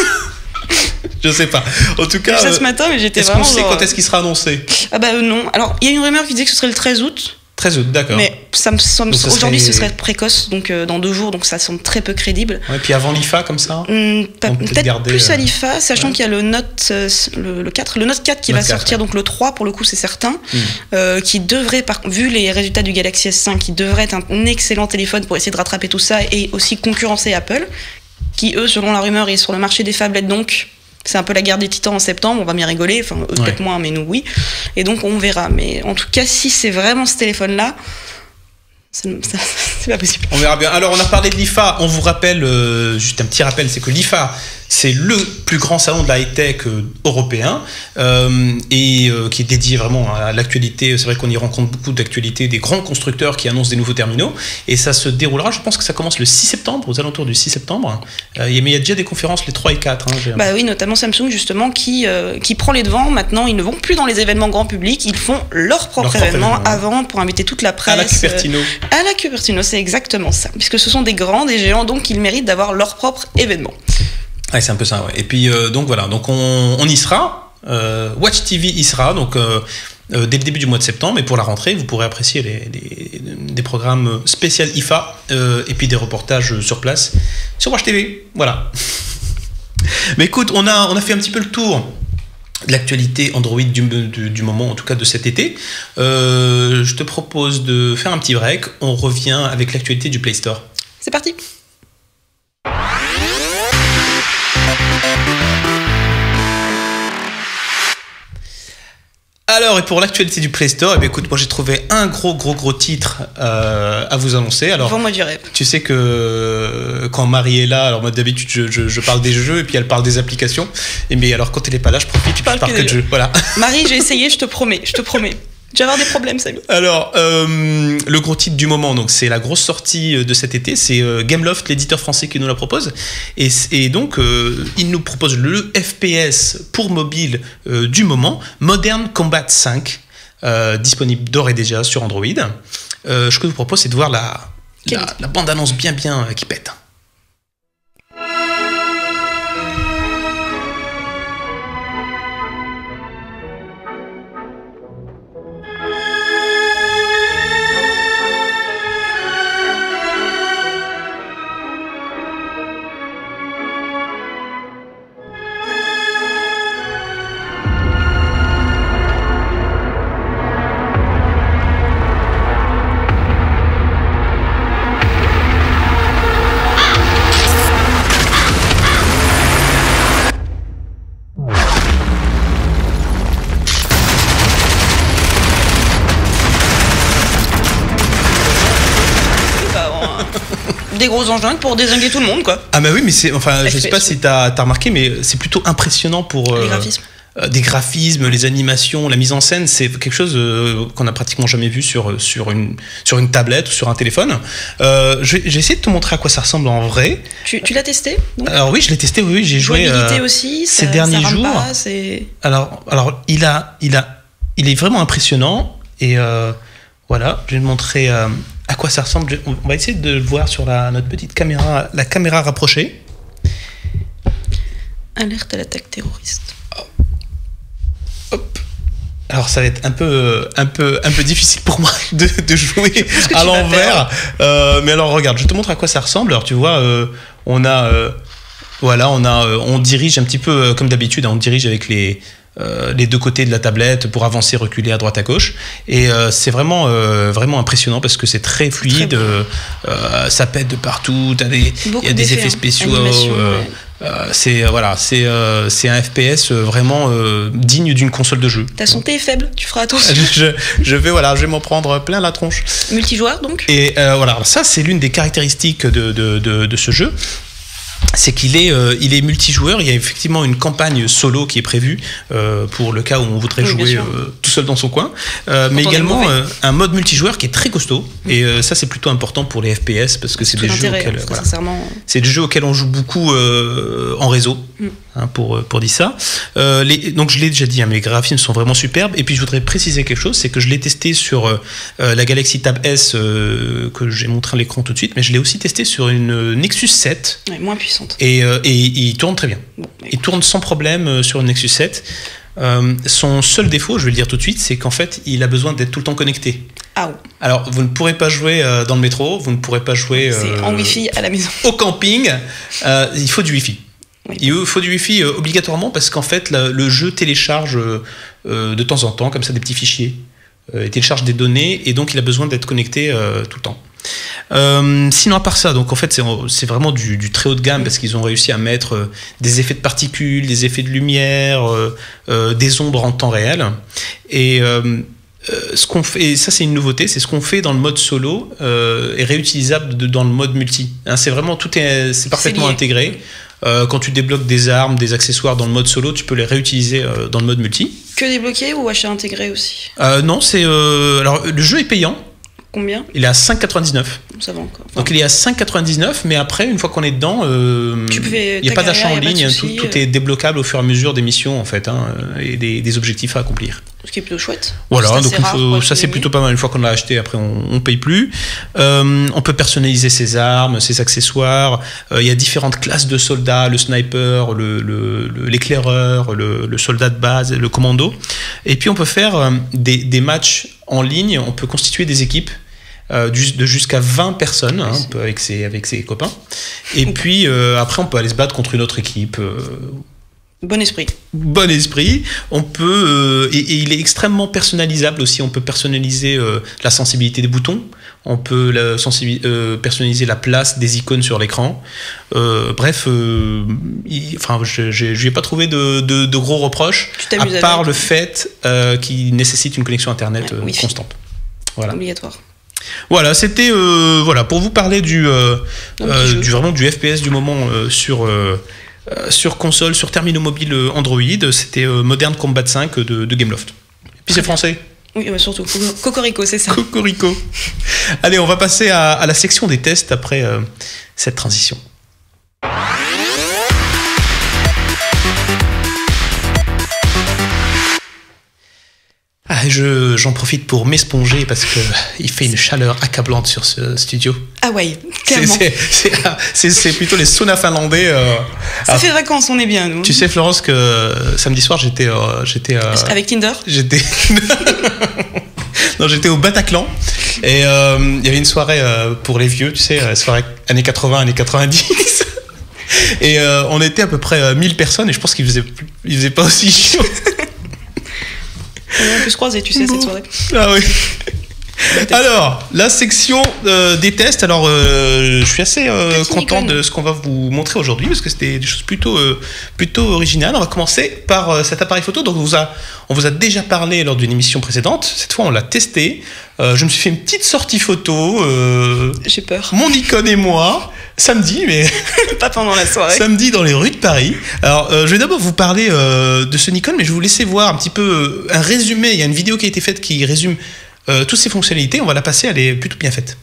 Je sais pas. En tout cas, ça ce matin, mais j'étais vraiment. Est-ce qu'on sait quand est-ce qu'il sera annoncé? Ah bah non. Alors, il y a une rumeur qui disait que ce serait le 13 août. 13 août, d'accord. Mais ça me semble aujourd'hui ce serait précoce, donc dans 2 jours, donc ça semble très peu crédible. Ouais, puis avant l'IFA comme ça. Peut-être plus à l'IFA, sachant qu'il y a le Note le 4, le Note 4 qui va sortir, donc le 3 pour le coup c'est certain, qui devrait, vu les résultats du Galaxy S5, qui devrait être un excellent téléphone pour essayer de rattraper tout ça et aussi concurrencer Apple, qui eux, selon la rumeur, est sur le marché des phablettes, donc. C'est un peu la guerre des titans en septembre, on va bien rigoler, enfin peut-être moins, mais nous oui. Et donc on verra. Mais en tout cas, si c'est vraiment ce téléphone-là, c'est pas possible. On verra bien. Alors on a parlé de l'IFA, on vous rappelle, juste un petit rappel, c'est que l'IFA, c'est le plus grand salon de la high-tech européen et qui est dédié vraiment à l'actualité. C'est vrai qu'on y rencontre beaucoup d'actualités, des grands constructeurs qui annoncent des nouveaux terminaux. Et ça se déroulera, je pense que ça commence le 6 septembre, aux alentours du 6 septembre. Mais il y a déjà des conférences les 3 et 4. Bah oui, notamment Samsung justement qui prend les devants. Maintenant, ils ne vont plus dans les événements grand public, ils font leur propre événement avant pour inviter toute la presse. À la Cupertino. À la Cupertino, c'est exactement ça. Puisque ce sont des grands, des géants, donc ils méritent d'avoir leur propre événement. Ouais, c'est un peu ça, ouais. Et puis, donc voilà, donc on y sera. Watch TV y sera, donc dès le début du mois de septembre. Et pour la rentrée, vous pourrez apprécier des programmes spéciaux IFA et puis des reportages sur place sur Watch TV. Voilà. Mais écoute, on a fait un petit peu le tour de l'actualité Android du moment, en tout cas de cet été. Je te propose de faire un petit break. On revient avec l'actualité du Play Store. C'est parti. Alors, et pour l'actualité du Play Store, écoute, moi j'ai trouvé un gros titre à vous annoncer. Alors, vends-moi du rêve. Tu sais que quand Marie est là, alors moi d'habitude je parle des jeux et puis elle parle des applications. Mais alors quand elle n'est pas là, je profite, je parle que de jeux. Voilà. Marie, j'ai essayé, je te promets. Tu vas avoir des problèmes, salut. Alors, le gros titre du moment, donc c'est la grosse sortie de cet été, c'est Gameloft, l'éditeur français qui nous la propose. Et donc, il nous propose le FPS pour mobile du moment, Modern Combat 5, disponible d'ores et déjà sur Android. Ce que je vous propose, c'est de voir la bande-annonce bien qui pète. Des gros engins pour dézinguer tout le monde, quoi. Ah bah oui, mais je sais pas si t'as remarqué, mais c'est plutôt impressionnant pour les graphismes. Des graphismes, les animations, la mise en scène, c'est quelque chose qu'on a pratiquement jamais vu sur une tablette ou sur un téléphone. J'ai essayé de te montrer à quoi ça ressemble en vrai. Tu l'as testé donc? Alors oui, je l'ai testé, oui, j'ai joué aussi, ces derniers jours. Alors il est vraiment impressionnant et voilà, je vais le montrer à quoi ça ressemble. On va essayer de le voir sur notre petite caméra, la caméra rapprochée. Alerte à l'attaque terroriste. Hop. Alors ça va être un peu difficile pour moi de jouer à l'envers. Mais alors regarde, je te montre à quoi ça ressemble. Alors tu vois, on dirige un petit peu comme d'habitude. On dirige avec les deux côtés de la tablette pour avancer, reculer à droite, à gauche. Et c'est vraiment impressionnant parce que c'est très fluide. Ça pète de partout. Il y a des effets spéciaux. C'est un FPS vraiment digne d'une console de jeu. Ta santé est faible, tu feras attention. je vais m'en prendre plein la tronche. Multijoueur donc. Et voilà, ça c'est l'une des caractéristiques de ce jeu. C'est qu'il est multijoueur. Il y a effectivement une campagne solo qui est prévue pour le cas où on voudrait jouer tout seul dans son coin, mais également un mode multijoueur qui est très costaud. Et ça, c'est plutôt important pour les FPS parce que c'est des jeux auxquels on joue beaucoup en réseau. Pour dire ça. Donc je l'ai déjà dit, mes graphismes sont vraiment superbes. Et puis je voudrais préciser quelque chose, c'est que je l'ai testé sur la Galaxy Tab S que j'ai montré à l'écran tout de suite, mais je l'ai aussi testé sur une Nexus 7. Ouais, moins puissante. Et il tourne très bien. Bon, il tourne sans problème sur une Nexus 7. Son seul défaut, je vais le dire tout de suite, c'est qu'en fait, il a besoin d'être tout le temps connecté. Ah oui. Alors, vous ne pourrez pas jouer dans le métro, vous ne pourrez pas jouer en Wi-Fi à la maison. Au camping. Il faut du Wi-Fi. Oui. Il faut du Wi-Fi obligatoirement parce qu'en fait, le jeu télécharge de temps en temps, comme ça, des petits fichiers. Il télécharge des données et donc il a besoin d'être connecté tout le temps. Sinon à part ça, donc en fait c'est vraiment du très haut de gamme parce qu'ils ont réussi à mettre des effets de particules, des effets de lumière, des ombres en temps réel. Et ce qu'on fait, et ça c'est une nouveauté, c'est ce qu'on fait dans le mode solo est réutilisable dans le mode multi. Hein, c'est vraiment c'est parfaitement intégré. Quand tu débloques des armes, des accessoires dans le mode solo, tu peux les réutiliser dans le mode multi. Que débloquer ou achat intégré aussi? Non, alors le jeu est payant. Combien? Il est à 5,99. Ça va encore. Donc il est à 5,99, mais après, une fois qu'on est dedans, il n'y a pas d'achat en ligne, tout est débloquable au fur et à mesure des missions en fait, et des objectifs à accomplir. Ce qui est plutôt chouette. Voilà, donc ça c'est plutôt pas mal. Une fois qu'on l'a acheté, après on paye plus. On peut personnaliser ses armes, ses accessoires. Il y a différentes classes de soldats, le sniper, l'éclaireur, le soldat de base, le commando. Et puis on peut faire des matchs en ligne, on peut constituer des équipes de jusqu'à 20 personnes avec ses copains. Et puis après on peut aller se battre contre une autre équipe. Bon esprit. On peut et il est extrêmement personnalisable aussi. On peut personnaliser la sensibilité des boutons. On peut personnaliser la place des icônes sur l'écran. Bref, je n'ai pas trouvé de gros reproches, à part le fait qu'il nécessite une connexion internet constante. Voilà. Obligatoire. Voilà, c'était pour vous parler du FPS du moment sur console, sur terminaux mobiles Android. C'était Modern Combat 5 de Gameloft. Et puis c'est français. Oui, surtout. Cocorico, c'est ça. Cocorico. Allez, on va passer à la section des tests après cette transition. J'en profite pour m'esponger parce qu'il fait une chaleur accablante sur ce studio. Ah ouais, clairement. C'est plutôt les saunas finlandais. Ça fait vacances, on est bien, nous. Tu sais, Florence, que samedi soir, j'étais avec Tinder. Non, j'étais au Bataclan et il y avait une soirée pour les vieux, tu sais, soirée années 80, années 90. Et on était à peu près 1000 personnes et je pense qu'il faisait pas aussi chaud. On peut se croiser, tu sais, cette soirée. Ah oui. Alors, la section des tests. Alors, je suis assez content de ce qu'on va vous montrer aujourd'hui parce que c'était des choses plutôt originales. On va commencer par cet appareil photo. Donc, on vous a déjà parlé lors d'une émission précédente. Cette fois, on l'a testé. Je me suis fait une petite sortie photo. J'ai peur. Mon Nikon et moi. Samedi, mais pas pendant la soirée. Samedi dans les rues de Paris. Alors, je vais d'abord vous parler de ce Nikon, mais je vais vous laisser voir un petit peu un résumé. Il y a une vidéo qui a été faite qui résume toutes ces fonctionnalités. On va la passer, elle est plutôt bien faite.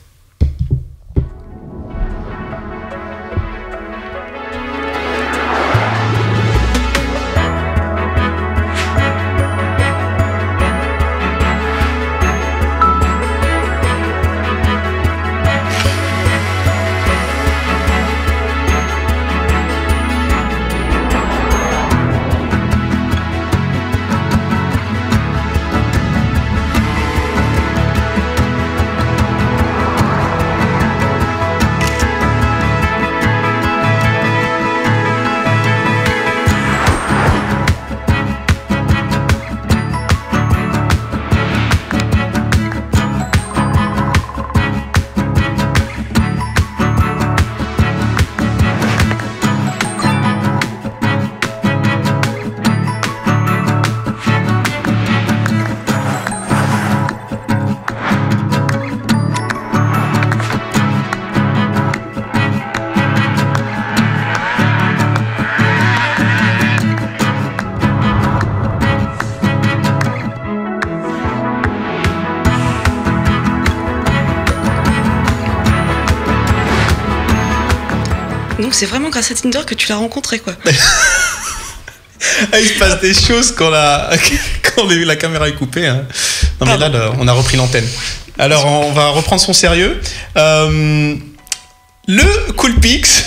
Donc c'est vraiment grâce à Tinder que tu l'as rencontré, quoi. Il se passe des choses quand la caméra est coupée. Hein. Non, mais là, on a repris l'antenne. Alors, on va reprendre son sérieux. Le Coolpix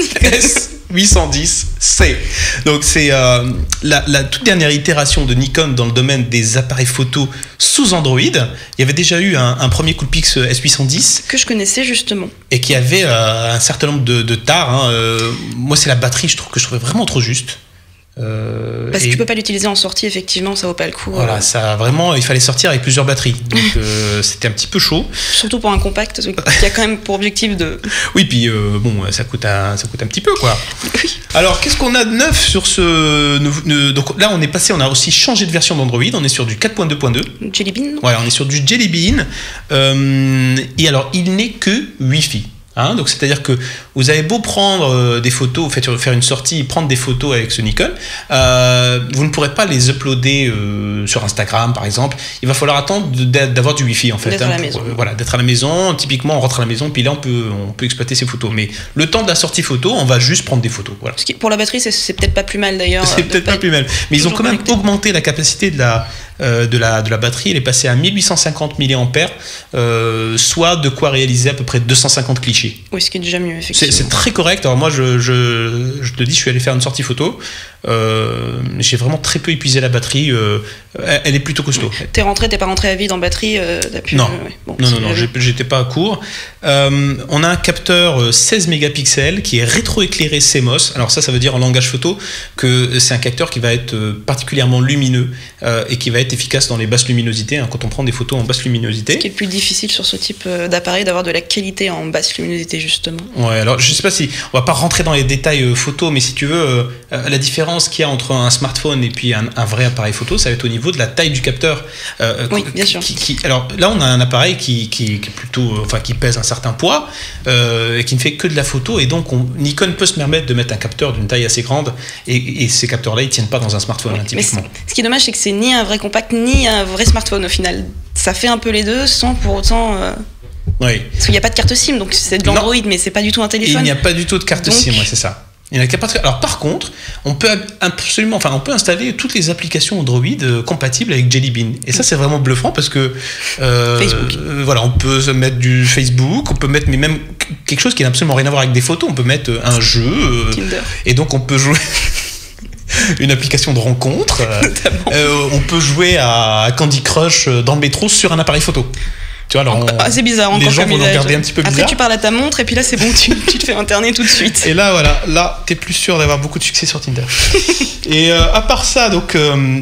S810C. Donc, c'est la toute dernière itération de Nikon dans le domaine des appareils photo sous Android. Il y avait déjà eu un premier Coolpix S810. Que je connaissais justement. Et qui avait un certain nombre de tares. Hein. Moi, c'est la batterie, je trouvais vraiment trop juste. Parce que tu peux pas l'utiliser en sortie, effectivement, ça vaut pas le coup. Voilà, ça vraiment, il fallait sortir avec plusieurs batteries, donc c'était un petit peu chaud. Surtout pour un compact, qui a quand même pour objectif de. Oui, puis bon, ça coûte un petit peu, quoi. Oui. Alors, qu'est-ce qu'on a de neuf sur ce donc là, on a aussi changé de version d'Android. On est sur du 4.2.2. Jelly Bean. Voilà, on est sur du Jelly Bean. Et alors, il n'est que Wi-Fi. Hein, donc c'est-à-dire que vous avez beau prendre des photos, faire une sortie, prendre des photos avec ce Nikon, vous ne pourrez pas les uploader sur Instagram par exemple. Il va falloir attendre d'avoir du Wi-Fi en fait. D'être à la maison. Voilà, d'être à la maison. Typiquement, on rentre à la maison, puis là on peut exploiter ces photos. Mais le temps de la sortie photo, on va juste prendre des photos. Voilà. Pour la batterie, c'est peut-être pas plus mal d'ailleurs. C'est peut-être pas plus mal. Mais ils ont quand même augmenté la capacité de la batterie. Elle est passée à 1850 mAh, soit de quoi réaliser à peu près 250 clichés. Oui, ce qui est déjà mieux, effectivement. C'est très correct. Alors moi, je te dis, je suis allé faire une sortie photo. J'ai vraiment très peu épuisé la batterie. Elle est plutôt costaud. T'es pas rentré à vide en batterie Non, non, j'étais pas à court. On a un capteur 16 mégapixels qui est rétroéclairé CMOS. Alors ça veut dire en langage photo que c'est un capteur qui va être particulièrement lumineux et qui va être efficace dans les basses luminosités, hein, quand on prend des photos en basse luminosité. Ce qui est plus difficile sur ce type d'appareil, d'avoir de la qualité en basse luminosité, justement. Ouais, alors je sais pas si on va pas rentrer dans les détails photo, mais si tu veux, la différence qu'il y a entre un smartphone et puis un vrai appareil photo, ça va être au niveau de la taille du capteur. Oui, bien sûr. Alors là, on a un appareil qui est plutôt, qui pèse un certain poids et qui ne fait que de la photo, et donc Nikon peut se permettre de mettre un capteur d'une taille assez grande, et ces capteurs-là, ils tiennent pas dans un smartphone, hein, typiquement. Ce qui est dommage, c'est que c'est ni un vrai compact ni un vrai smartphone au final. Ça fait un peu les deux sans pour autant. Oui. Parce qu'il n'y a pas de carte SIM, donc c'est de l'Android, mais c'est pas du tout un téléphone. Il n'y a pas du tout de carte SIM, ouais, c'est ça. Alors par contre, on peut installer toutes les applications Android compatibles avec Jelly Bean. Et ça, c'est vraiment bluffant parce que voilà, on peut se mettre du Facebook, on peut mettre même quelque chose qui n'a absolument rien à voir avec des photos. On peut mettre un jeu, Tinder. Et donc on peut jouer une application de rencontre. On peut jouer à Candy Crush dans le métro sur un appareil photo. Tu vois, alors c'est bizarre, encore les gens vont le regarder un petit peu bizarre. Après, tu parles à ta montre et puis là, c'est bon, tu te fais interner tout de suite. Et là, voilà, là, t'es plus sûr d'avoir beaucoup de succès sur Tinder. Et à part ça, donc,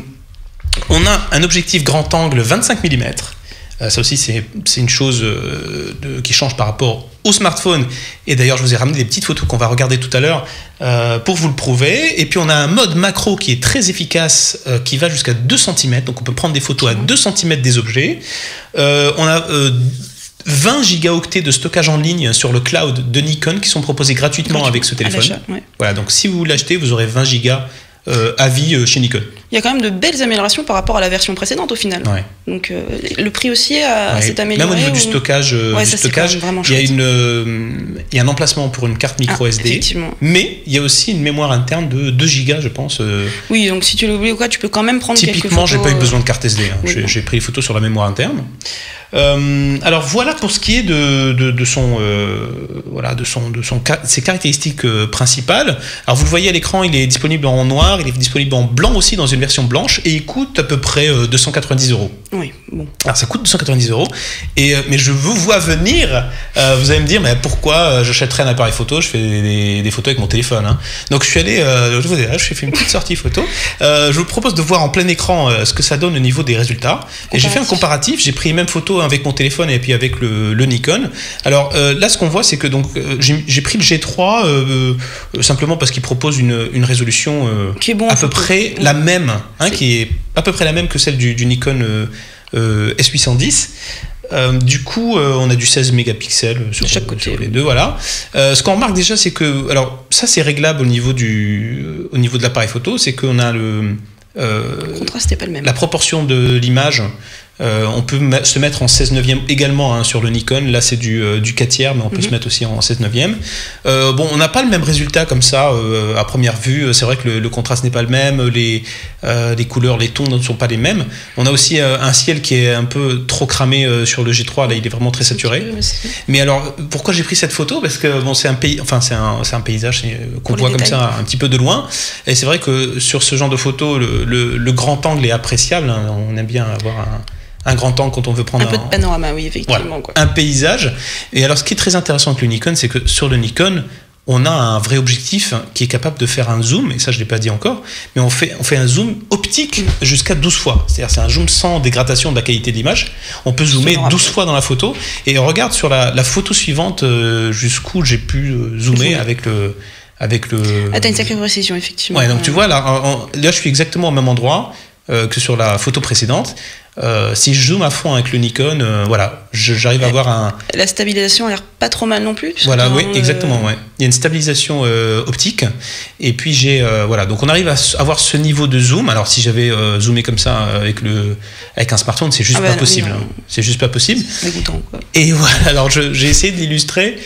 on a un objectif grand angle 25 mm. Ça aussi, c'est une chose qui change par rapport au smartphone. Et d'ailleurs, je vous ai ramené des petites photos qu'on va regarder tout à l'heure pour vous le prouver. Et puis, on a un mode macro qui est très efficace, qui va jusqu'à 2 cm. Donc, on peut prendre des photos à 2 cm des objets. On a 20 gigaoctets de stockage en ligne sur le cloud de Nikon qui sont proposés gratuitement avec ce téléphone. Ouais. Voilà, donc si vous l'achetez, vous aurez 20 gigas à vie chez Nikon. Il y a quand même de belles améliorations par rapport à la version précédente au final. Ouais. Donc le prix aussi s'est amélioré. Même au niveau du stockage, il y a un emplacement pour une carte micro SD, mais il y a aussi une mémoire interne de 2 gigas, je pense. Oui, donc si tu l'oublies ou quoi, tu peux quand même prendre quelques photos. Typiquement, j'ai pas eu besoin de carte SD. Hein. Oui, j'ai pris les photos sur la mémoire interne. Alors voilà pour ce qui est de ses caractéristiques principales. Alors vous le voyez à l'écran, il est disponible en noir, il est disponible en blanc aussi dans une version blanche, et il coûte à peu près 290 €. Oui, bon. Alors ça coûte 290 €, mais je vous vois venir. Vous allez me dire, mais pourquoi j'achèterais un appareil photo? Je fais des photos avec mon téléphone. Hein. Donc je suis allé, j'ai fait une petite sortie photo. Je vous propose de voir en plein écran ce que ça donne au niveau des résultats. Et j'ai fait un comparatif. J'ai pris les mêmes photos avec mon téléphone et puis avec le Nikon. Alors là, ce qu'on voit, c'est que donc j'ai pris le G3 simplement parce qu'il propose une résolution qui est bon, à peu près la même, hein, qui est à peu près la même que celle du Nikon S810. Du coup, on a du 16 mégapixels sur les deux. Voilà. Ce qu'on remarque déjà, c'est que, alors ça, c'est réglable au niveau de l'appareil photo, c'est qu'on a le contraste n'est pas le même. La proportion de l'image On peut se mettre en 16/9 également sur le Nikon. Là, c'est du 4/3, mais on peut se mettre aussi en 16/9. Bon, on n'a pas le même résultat comme ça à première vue. C'est vrai que le contraste n'est pas le même, les couleurs, les tons ne sont pas les mêmes. On a aussi un ciel qui est un peu trop cramé sur le G3. Là, il est vraiment très saturé. Mais alors, pourquoi j'ai pris cette photo? Parce que bon, c'est un paysage qu'on voit comme ça un petit peu de loin. Et c'est vrai que sur ce genre de photo, le grand angle est appréciable. On aime bien avoir un grand angle quand on veut prendre un peu de panorama, oui, effectivement. Voilà, quoi. Un paysage. Et alors, ce qui est très intéressant avec le Nikon, c'est que sur le Nikon, on a un vrai objectif qui est capable de faire un zoom, et ça, je ne l'ai pas dit encore, mais on fait un zoom optique jusqu'à 12 fois. C'est-à-dire, c'est un zoom sans dégradation de la qualité de l'image. On peut zoomer 12 fois dans la photo. Et on regarde sur la photo suivante jusqu'où j'ai pu zoomer avec le... Ah, t'as une sacrée précision, effectivement. Ouais, donc tu vois, là, je suis exactement au même endroit que sur la photo précédente. Si je zoome à fond avec le Nikon, voilà, j'arrive à avoir La stabilisation a l'air pas trop mal non plus. Voilà, oui, exactement, ouais. Il y a une stabilisation optique, et puis voilà, donc on arrive à avoir ce niveau de zoom. Alors si j'avais zoomé comme ça avec un smartphone, c'est juste pas possible. Oui, c'est juste pas possible. Dégoûtant, quoi. Et voilà, alors j'ai essayé de l'illustrer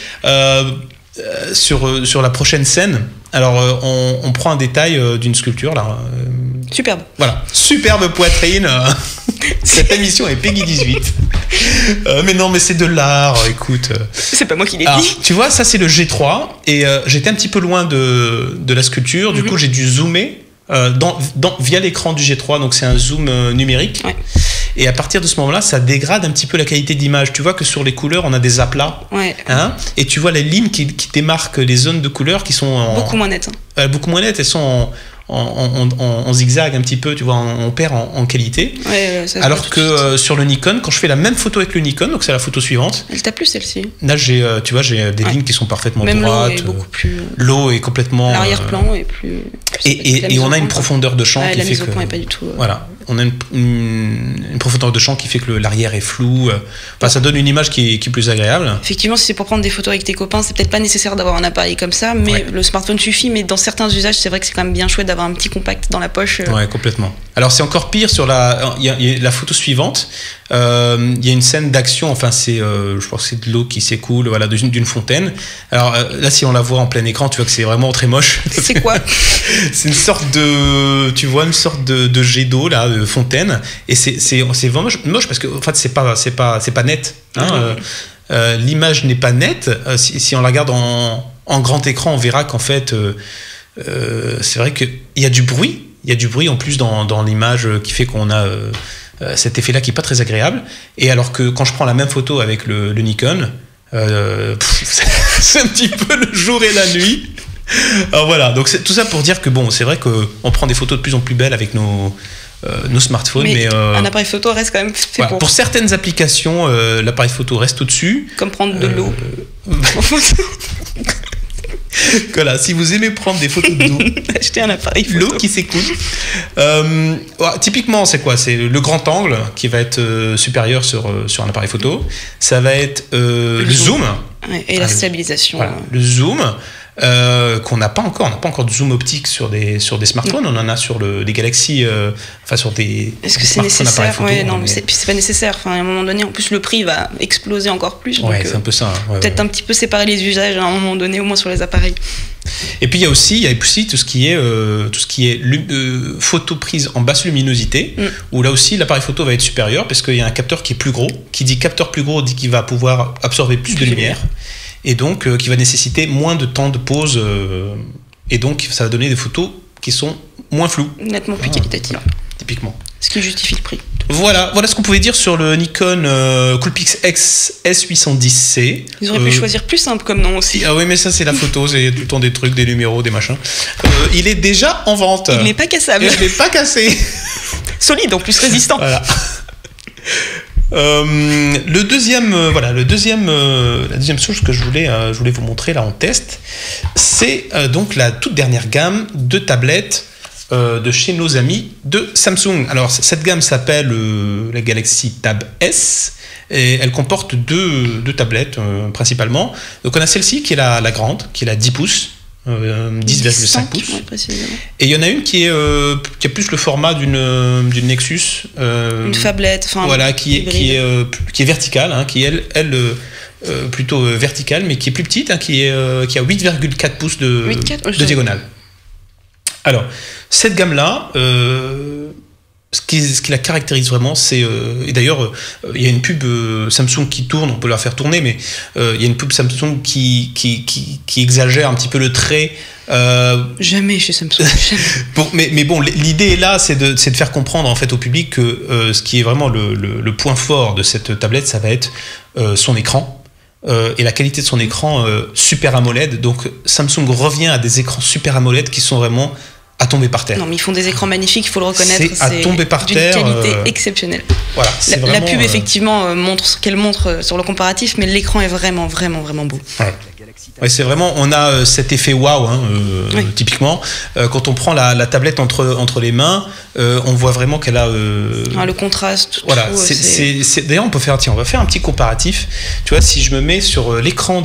sur la prochaine scène. Alors on prend un détail d'une sculpture là. Superbe. Voilà, superbe poitrine. Cette émission est Peggy 18. Mais non, mais c'est de l'art, écoute. C'est pas moi qui l'ai dit. Tu vois, ça c'est le G3, et j'étais un petit peu loin de la sculpture, du coup j'ai dû zoomer via l'écran du G3, donc c'est un zoom numérique. Ouais. Et à partir de ce moment-là, ça dégrade un petit peu la qualité d'image. Tu vois que sur les couleurs, on a des aplats. Ouais. Hein, et tu vois les lignes qui démarquent les zones de couleurs qui sont beaucoup moins nettes. Beaucoup moins nettes, elles sont en zigzag un petit peu, tu vois, on perd en qualité. Ouais, alors que sur le Nikon, quand je fais la même photo avec le Nikon, donc c'est la photo suivante. Elle t'a plu celle-ci? Là, j'ai des lignes qui sont parfaitement même droites. L'eau est beaucoup plus. L'eau est complètement. L'arrière-plan est plus. Et on a une profondeur de champ qui la fait mise au que. point est pas du tout. Voilà, on a une profondeur de champ qui fait que l'arrière est flou. Enfin, ça donne une image qui est plus agréable. Effectivement, si c'est pour prendre des photos avec tes copains, c'est peut-être pas nécessaire d'avoir un appareil comme ça, mais le smartphone suffit. Mais dans certains usages, c'est vrai que c'est quand même bien chouette d'avoir un petit compact dans la poche. Ouais, complètement. Alors c'est encore pire sur la photo suivante. Il y a une scène d'action. Enfin, je pense que c'est de l'eau qui s'écoule, voilà, d'une fontaine. Alors là, si on la voit en plein écran, tu vois que c'est vraiment très moche. C'est quoi? C'est une sorte de jet d'eau là, de fontaine. Et c'est vraiment moche parce que en fait c'est pas net. Hein, l'image n'est pas nette. Si on la regarde en grand écran, on verra qu'en fait c'est vrai qu'il y a du bruit. Il y a du bruit en plus dans l'image qui fait qu'on a cet effet-là qui n'est pas très agréable. Et alors que quand je prends la même photo avec le Nikon, c'est un petit peu le jour et la nuit. Alors voilà, donc c'est tout ça pour dire que bon, c'est vrai qu'on prend des photos de plus en plus belles avec nos smartphones, mais un appareil photo reste quand même fait voilà, pour certaines applications, l'appareil photo reste au-dessus. Comme prendre de l'eau. Voilà, si vous aimez prendre des photos d'eau, achetez un appareil photo. L'eau qui s'écoule. Typiquement, c'est quoi? C'est le grand angle qui va être supérieur sur un appareil photo. Ça va être le zoom. Ouais, et la stabilisation. Voilà, le zoom. Qu'on n'a pas encore. On n'a pas encore de zoom optique sur des smartphones. On en a sur les Galaxy, sur des. Est-ce que c'est nécessaire? Ouais, non, c'est pas nécessaire. Enfin, à un moment donné, en plus, le prix va exploser encore plus. Ouais, c'est un peu ça. Ouais, peut-être un petit peu séparer les usages à un moment donné, au moins sur les appareils. Et puis il y a aussi tout ce qui est photo prise en basse luminosité, où là aussi l'appareil photo va être supérieur parce qu'il y a un capteur qui est plus gros. Qui dit capteur plus gros dit qu'il va pouvoir absorber plus de lumière. Et donc qui va nécessiter moins de temps de pause, et donc ça va donner des photos qui sont moins floues. Nettement plus qualitatives. Typiquement. Ce qui justifie le prix. Voilà ce qu'on pouvait dire sur le Nikon Coolpix X S810C. Ils auraient pu choisir plus simple comme nom aussi. Ah oui, mais ça c'est la photo, c'est tout le temps des trucs, des numéros, des machins. Il est déjà en vente. Il n'est pas cassable. Il n'est pas cassé. Solide, en plus résistant. Voilà. La deuxième chose que je voulais vous montrer là en test, c'est donc la toute dernière gamme de tablettes de chez nos amis de Samsung. Alors cette gamme s'appelle la Galaxy Tab S et elle comporte deux tablettes principalement. Donc on a celle-ci qui est la grande, qui est la 10 pouces. 10,5 pouces. Ouais, et il y en a une qui a plus le format d'une Nexus. Une phablette. Voilà, qui est verticale, hein, qui elle plutôt verticale, mais qui est plus petite, hein, qui a 8,4 pouces de diagonale. Alors, cette gamme-là, ce qui la caractérise vraiment, c'est... et d'ailleurs, il y a une pub Samsung qui tourne, on peut la faire tourner, mais il y a une pub Samsung qui exagère un petit peu le trait. Jamais chez Samsung. mais bon, l'idée est là, c'est de faire comprendre en fait au public que ce qui est vraiment le point fort de cette tablette, ça va être son écran. Et la qualité de son écran Super AMOLED. Donc Samsung revient à des écrans Super AMOLED qui sont vraiment à tomber par terre. Non, mais ils font des écrans magnifiques, il faut le reconnaître. C'est à tomber par terre. D'une qualité exceptionnelle. Voilà, la pub, effectivement, montre ce qu'elle montre sur le comparatif, mais l'écran est vraiment, vraiment, vraiment beau. Ouais. Ouais, c'est vraiment, on a cet effet waouh, hein, oui. Typiquement. Quand on prend la tablette entre les mains, on voit vraiment qu'elle a. Le contraste. Voilà. D'ailleurs, on va faire un petit comparatif. Tu vois, si je me mets sur l'écran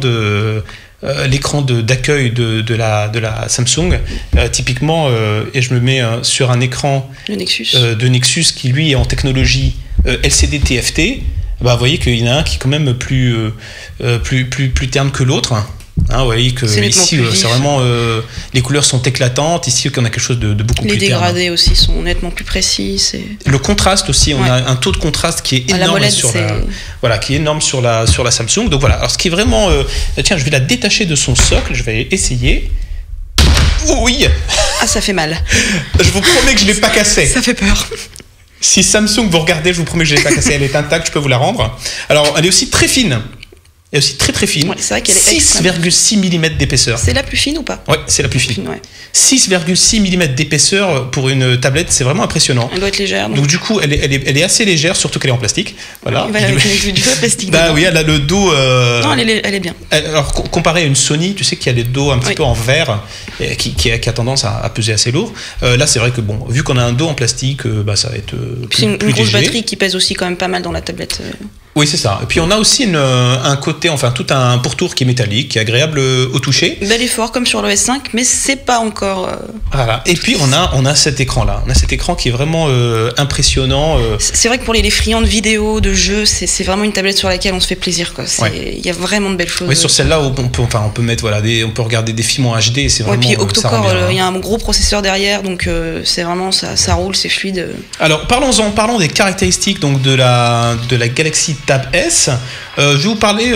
d'accueil de la Samsung, typiquement, et je me mets sur un écran de Nexus qui lui est en technologie LCD TFT, bah, vous voyez qu'il y en a un qui est quand même plus terne que l'autre. Hein, vous voyez que ici, c'est vraiment les couleurs sont éclatantes. Ici, on a quelque chose de beaucoup plus terne. Les dégradés aussi sont nettement plus précis. Le contraste aussi, on a un taux de contraste qui est énorme qui est énorme sur la Samsung. Donc voilà. Alors ce qui est vraiment, tiens, je vais la détacher de son socle. Je vais essayer. Oui. Ah, ça fait mal. Je vous promets que je l'ai pas cassée. Ça fait peur. Si Samsung vous regardez, je vous promets que je l'ai pas cassée. Elle est intacte. Je peux vous la rendre. Alors, elle est aussi très fine. Elle est aussi très très fine. Ouais, c'est vrai qu'elle est 6,6 mm d'épaisseur. C'est la plus fine ou pas? Ouais, c'est la plus fine. Ouais. 6,6 mm d'épaisseur pour une tablette, c'est vraiment impressionnant. Elle doit être légère. Donc du coup, elle est assez légère, surtout qu'elle est en plastique. Voilà. Ouais, avec du plastique. Bah oui, elle a le dos. Non, elle est bien. Alors comparé à une Sony, tu sais qu'il y a des dos un petit peu en verre, qui a tendance à peser assez lourd. Là, c'est vrai que bon, vu qu'on a un dos en plastique, ça va être plus léger. C'est une grosse batterie qui pèse aussi quand même pas mal dans la tablette. Oui, c'est ça. Et puis on a aussi un côté, enfin tout un pourtour qui est métallique, qui est agréable au toucher. Bel effort comme sur l'OS 5, mais c'est pas encore. Voilà. Et puis on a cet écran-là. On a cet écran qui est vraiment impressionnant. C'est vrai que pour les friands de vidéos, de jeux, c'est vraiment une tablette sur laquelle on se fait plaisir. Il y a vraiment de belles choses. Oui, sur celle-là, on peut mettre on peut regarder des films en HD. C'est vraiment. Et puis octa-core, il y a un gros processeur derrière, donc c'est vraiment ça roule, c'est fluide. Alors parlons des caractéristiques donc de la Galaxy Tab S. Je vais vous parler,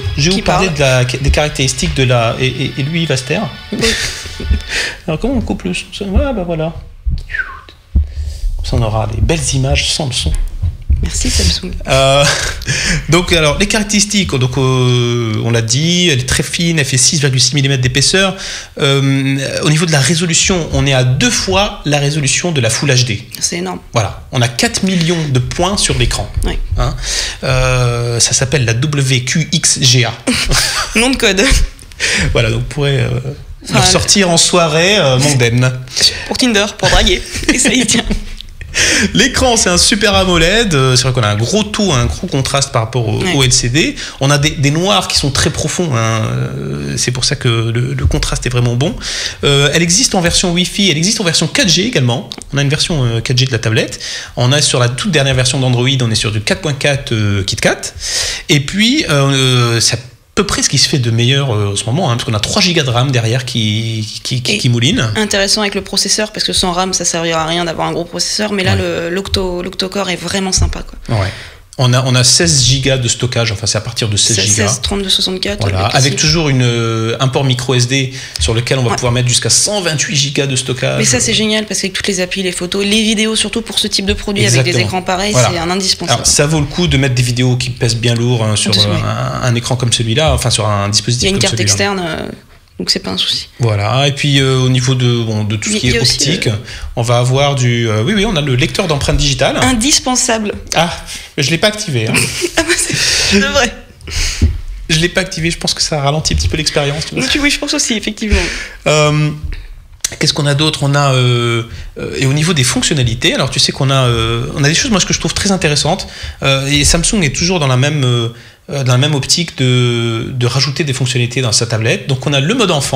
des caractéristiques de la. Et lui, il va se taire. Alors, comment on coupe le son? Voilà, bah voilà. Ça, on aura des belles images sans le son. Merci Samsung. Donc alors les caractéristiques, donc on l'a dit, elle est très fine, elle fait 6,6 mm d'épaisseur. Au niveau de la résolution, on est à 2 fois la résolution de la Full HD. C'est énorme. Voilà, on a 4 millions de points sur l'écran. Oui. Hein, ça s'appelle la WQXGA. Nom de code. Voilà, donc on pourrait le ressortir en soirée mondaine. Pour Tinder, pour draguer. Et ça y tient. L'écran, c'est un Super AMOLED. C'est vrai qu'on a un gros contraste par rapport au LCD. On a des noirs qui sont très profonds. Hein. C'est pour ça que le contraste est vraiment bon. Elle existe en version Wi-Fi, elle existe en version 4G également. On a une version 4G de la tablette. On a sur la toute dernière version d'Android, on est sur du 4.4 KitKat. Et puis, ça peu près ce qui se fait de meilleur en ce moment, hein, parce qu'on a 3 Go de RAM derrière qui mouline. Intéressant avec le processeur, parce que sans RAM, ça servira à rien d'avoir un gros processeur, mais là, l'octo-core est vraiment sympa, quoi. Ouais. On a 16 Go de stockage, enfin c'est à partir de 16 Go. 16, 32, 64. Voilà, avec toujours un port micro SD sur lequel on va pouvoir mettre jusqu'à 128 Go de stockage. Mais ça c'est génial parce qu'avec toutes les applis, les photos, les vidéos surtout pour ce type de produit. Exactement. Avec des écrans pareils, c'est un indispensable. Alors, ça vaut le coup de mettre des vidéos qui pèsent bien lourd sur un écran comme celui-là, enfin sur un dispositif comme celui-là. Il y a une carte externe. Donc c'est pas un souci. Voilà, et puis au niveau de tout ce qui est optique, on va avoir on a le lecteur d'empreintes digitales. Indispensable. Ah, je l'ai pas activé. Hein. Ah bah c'est vrai. Je l'ai pas activé, je pense que ça ralentit un petit peu l'expérience. Oui, je pense aussi, effectivement. Qu'est-ce qu'on a d'autre? On a et au niveau des fonctionnalités, alors tu sais qu'on a des choses moi ce que je trouve très intéressantes et Samsung est toujours dans la même optique de rajouter des fonctionnalités dans sa tablette. Donc on a le mode enfant.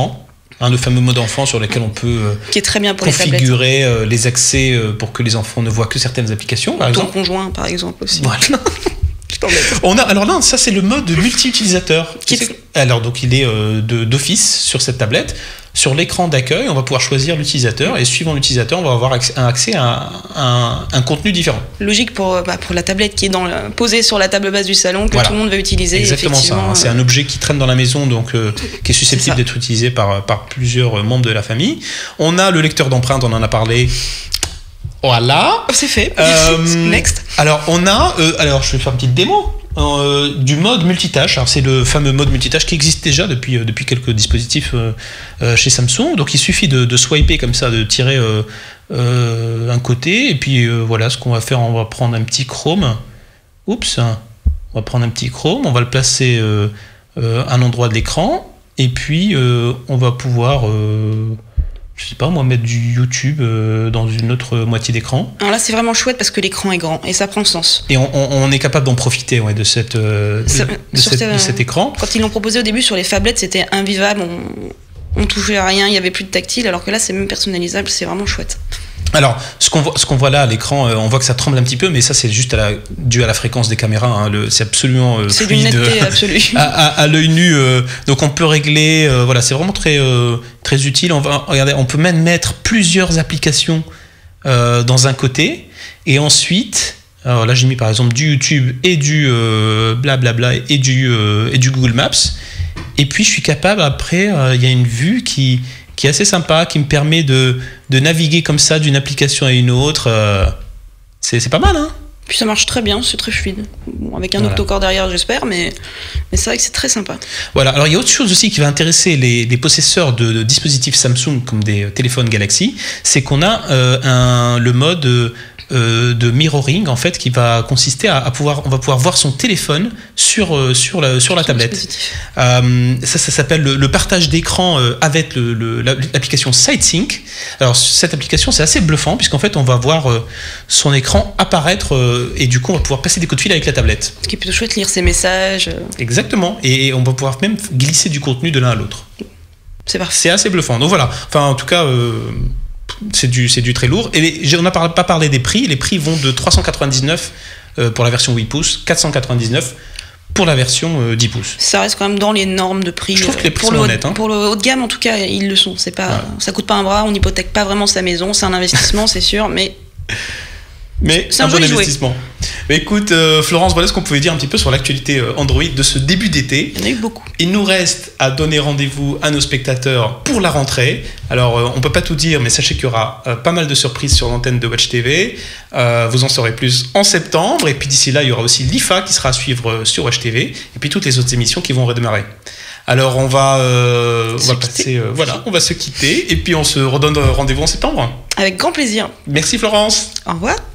Le fameux mode enfant sur lequel on peut qui est très bien pour configurer les accès pour que les enfants ne voient que certaines applications, par exemple. Ton conjoint, par exemple, aussi. Voilà. Alors là, ça c'est le mode multi-utilisateur. Alors donc il est d'office sur cette tablette. Sur l'écran d'accueil, on va pouvoir choisir l'utilisateur et suivant l'utilisateur, on va avoir accès à un contenu différent. Logique pour la tablette qui est posée sur la table basse du salon, que tout le monde va utiliser. Exactement ça. C'est un objet qui traîne dans la maison, donc qui est susceptible d'être utilisé par plusieurs membres de la famille. On a le lecteur d'empreintes, on en a parlé. Voilà. C'est fait. Next. Alors on a, je vais faire une petite démo. Du mode multitâche. Alors c'est le fameux mode multitâche qui existe déjà depuis quelques dispositifs chez Samsung. Donc il suffit de swiper comme ça, de tirer un côté et puis voilà ce qu'on va faire. On va prendre un petit Chrome. On va prendre un petit Chrome. On va le placer à un endroit de l'écran et puis on va pouvoir je sais pas moi, mettre du YouTube dans une autre moitié d'écran. Alors là, c'est vraiment chouette parce que l'écran est grand et ça prend sens. Et on est capable d'en profiter de cet écran. Quand ils l'ont proposé au début sur les phablettes, c'était invivable, on touchait à rien, il n'y avait plus de tactile, alors que là, c'est même personnalisable, c'est vraiment chouette. Alors, ce qu'on voit là à l'écran, on voit que ça tremble un petit peu, mais ça c'est juste dû à la fréquence des caméras. C'est absolument c'est fluide, d'une netteté absolue. à l'œil nu. Donc on peut régler. Voilà, c'est vraiment très très utile. Regardez, on peut même mettre plusieurs applications dans un côté, et ensuite, alors là j'ai mis par exemple du YouTube et du blablabla et du Google Maps. Et puis je suis capable après, il y a une vue qui est assez sympa, qui me permet de naviguer comme ça d'une application à une autre. C'est pas mal, hein. Puis ça marche très bien, c'est très fluide. Bon, avec un octocore derrière, j'espère, mais c'est vrai que c'est très sympa. Voilà, alors il y a autre chose aussi qui va intéresser les possesseurs de dispositifs Samsung comme des téléphones Galaxy, c'est qu'on a le mode de mirroring en fait qui va consister on va pouvoir voir son téléphone sur la tablette. Ça s'appelle le partage d'écran avec l'application SideSync. Alors cette application c'est assez bluffant puisqu'en fait on va voir son écran apparaître et du coup on va pouvoir passer des coups de fil avec la tablette. Ce qui est plutôt chouette, lire ses messages. Exactement, et on va pouvoir même glisser du contenu de l'un à l'autre. C'est parfait. C'est assez bluffant. Donc voilà, enfin en tout cas c'est du très lourd. Et on n'a pas parlé des prix. Les prix vont de 399 pour la version 8 pouces, 499 pour la version 10 pouces. Ça reste quand même dans les normes de prix. Je trouve que les prix sont honnêtes. Pour le haut de gamme, en tout cas, ils le sont. C'est pas, ça coûte pas un bras, on n'hypothèque pas vraiment sa maison. C'est un investissement, c'est sûr, mais c'est un bon investissement. Mais écoute, Florence, voilà ce qu'on pouvait dire un petit peu sur l'actualité Android de ce début d'été. Il y en a eu beaucoup. Il nous reste à donner rendez-vous à nos spectateurs pour la rentrée. Alors, on peut pas tout dire, mais sachez qu'il y aura pas mal de surprises sur l'antenne de Watch TV. Vous en saurez plus en septembre. Et puis d'ici là, il y aura aussi l'IFA qui sera à suivre sur Watch TV. Et puis toutes les autres émissions qui vont redémarrer. Alors, on va se quitter. Et puis, on se redonne rendez-vous en septembre. Avec grand plaisir. Merci Florence. Au revoir.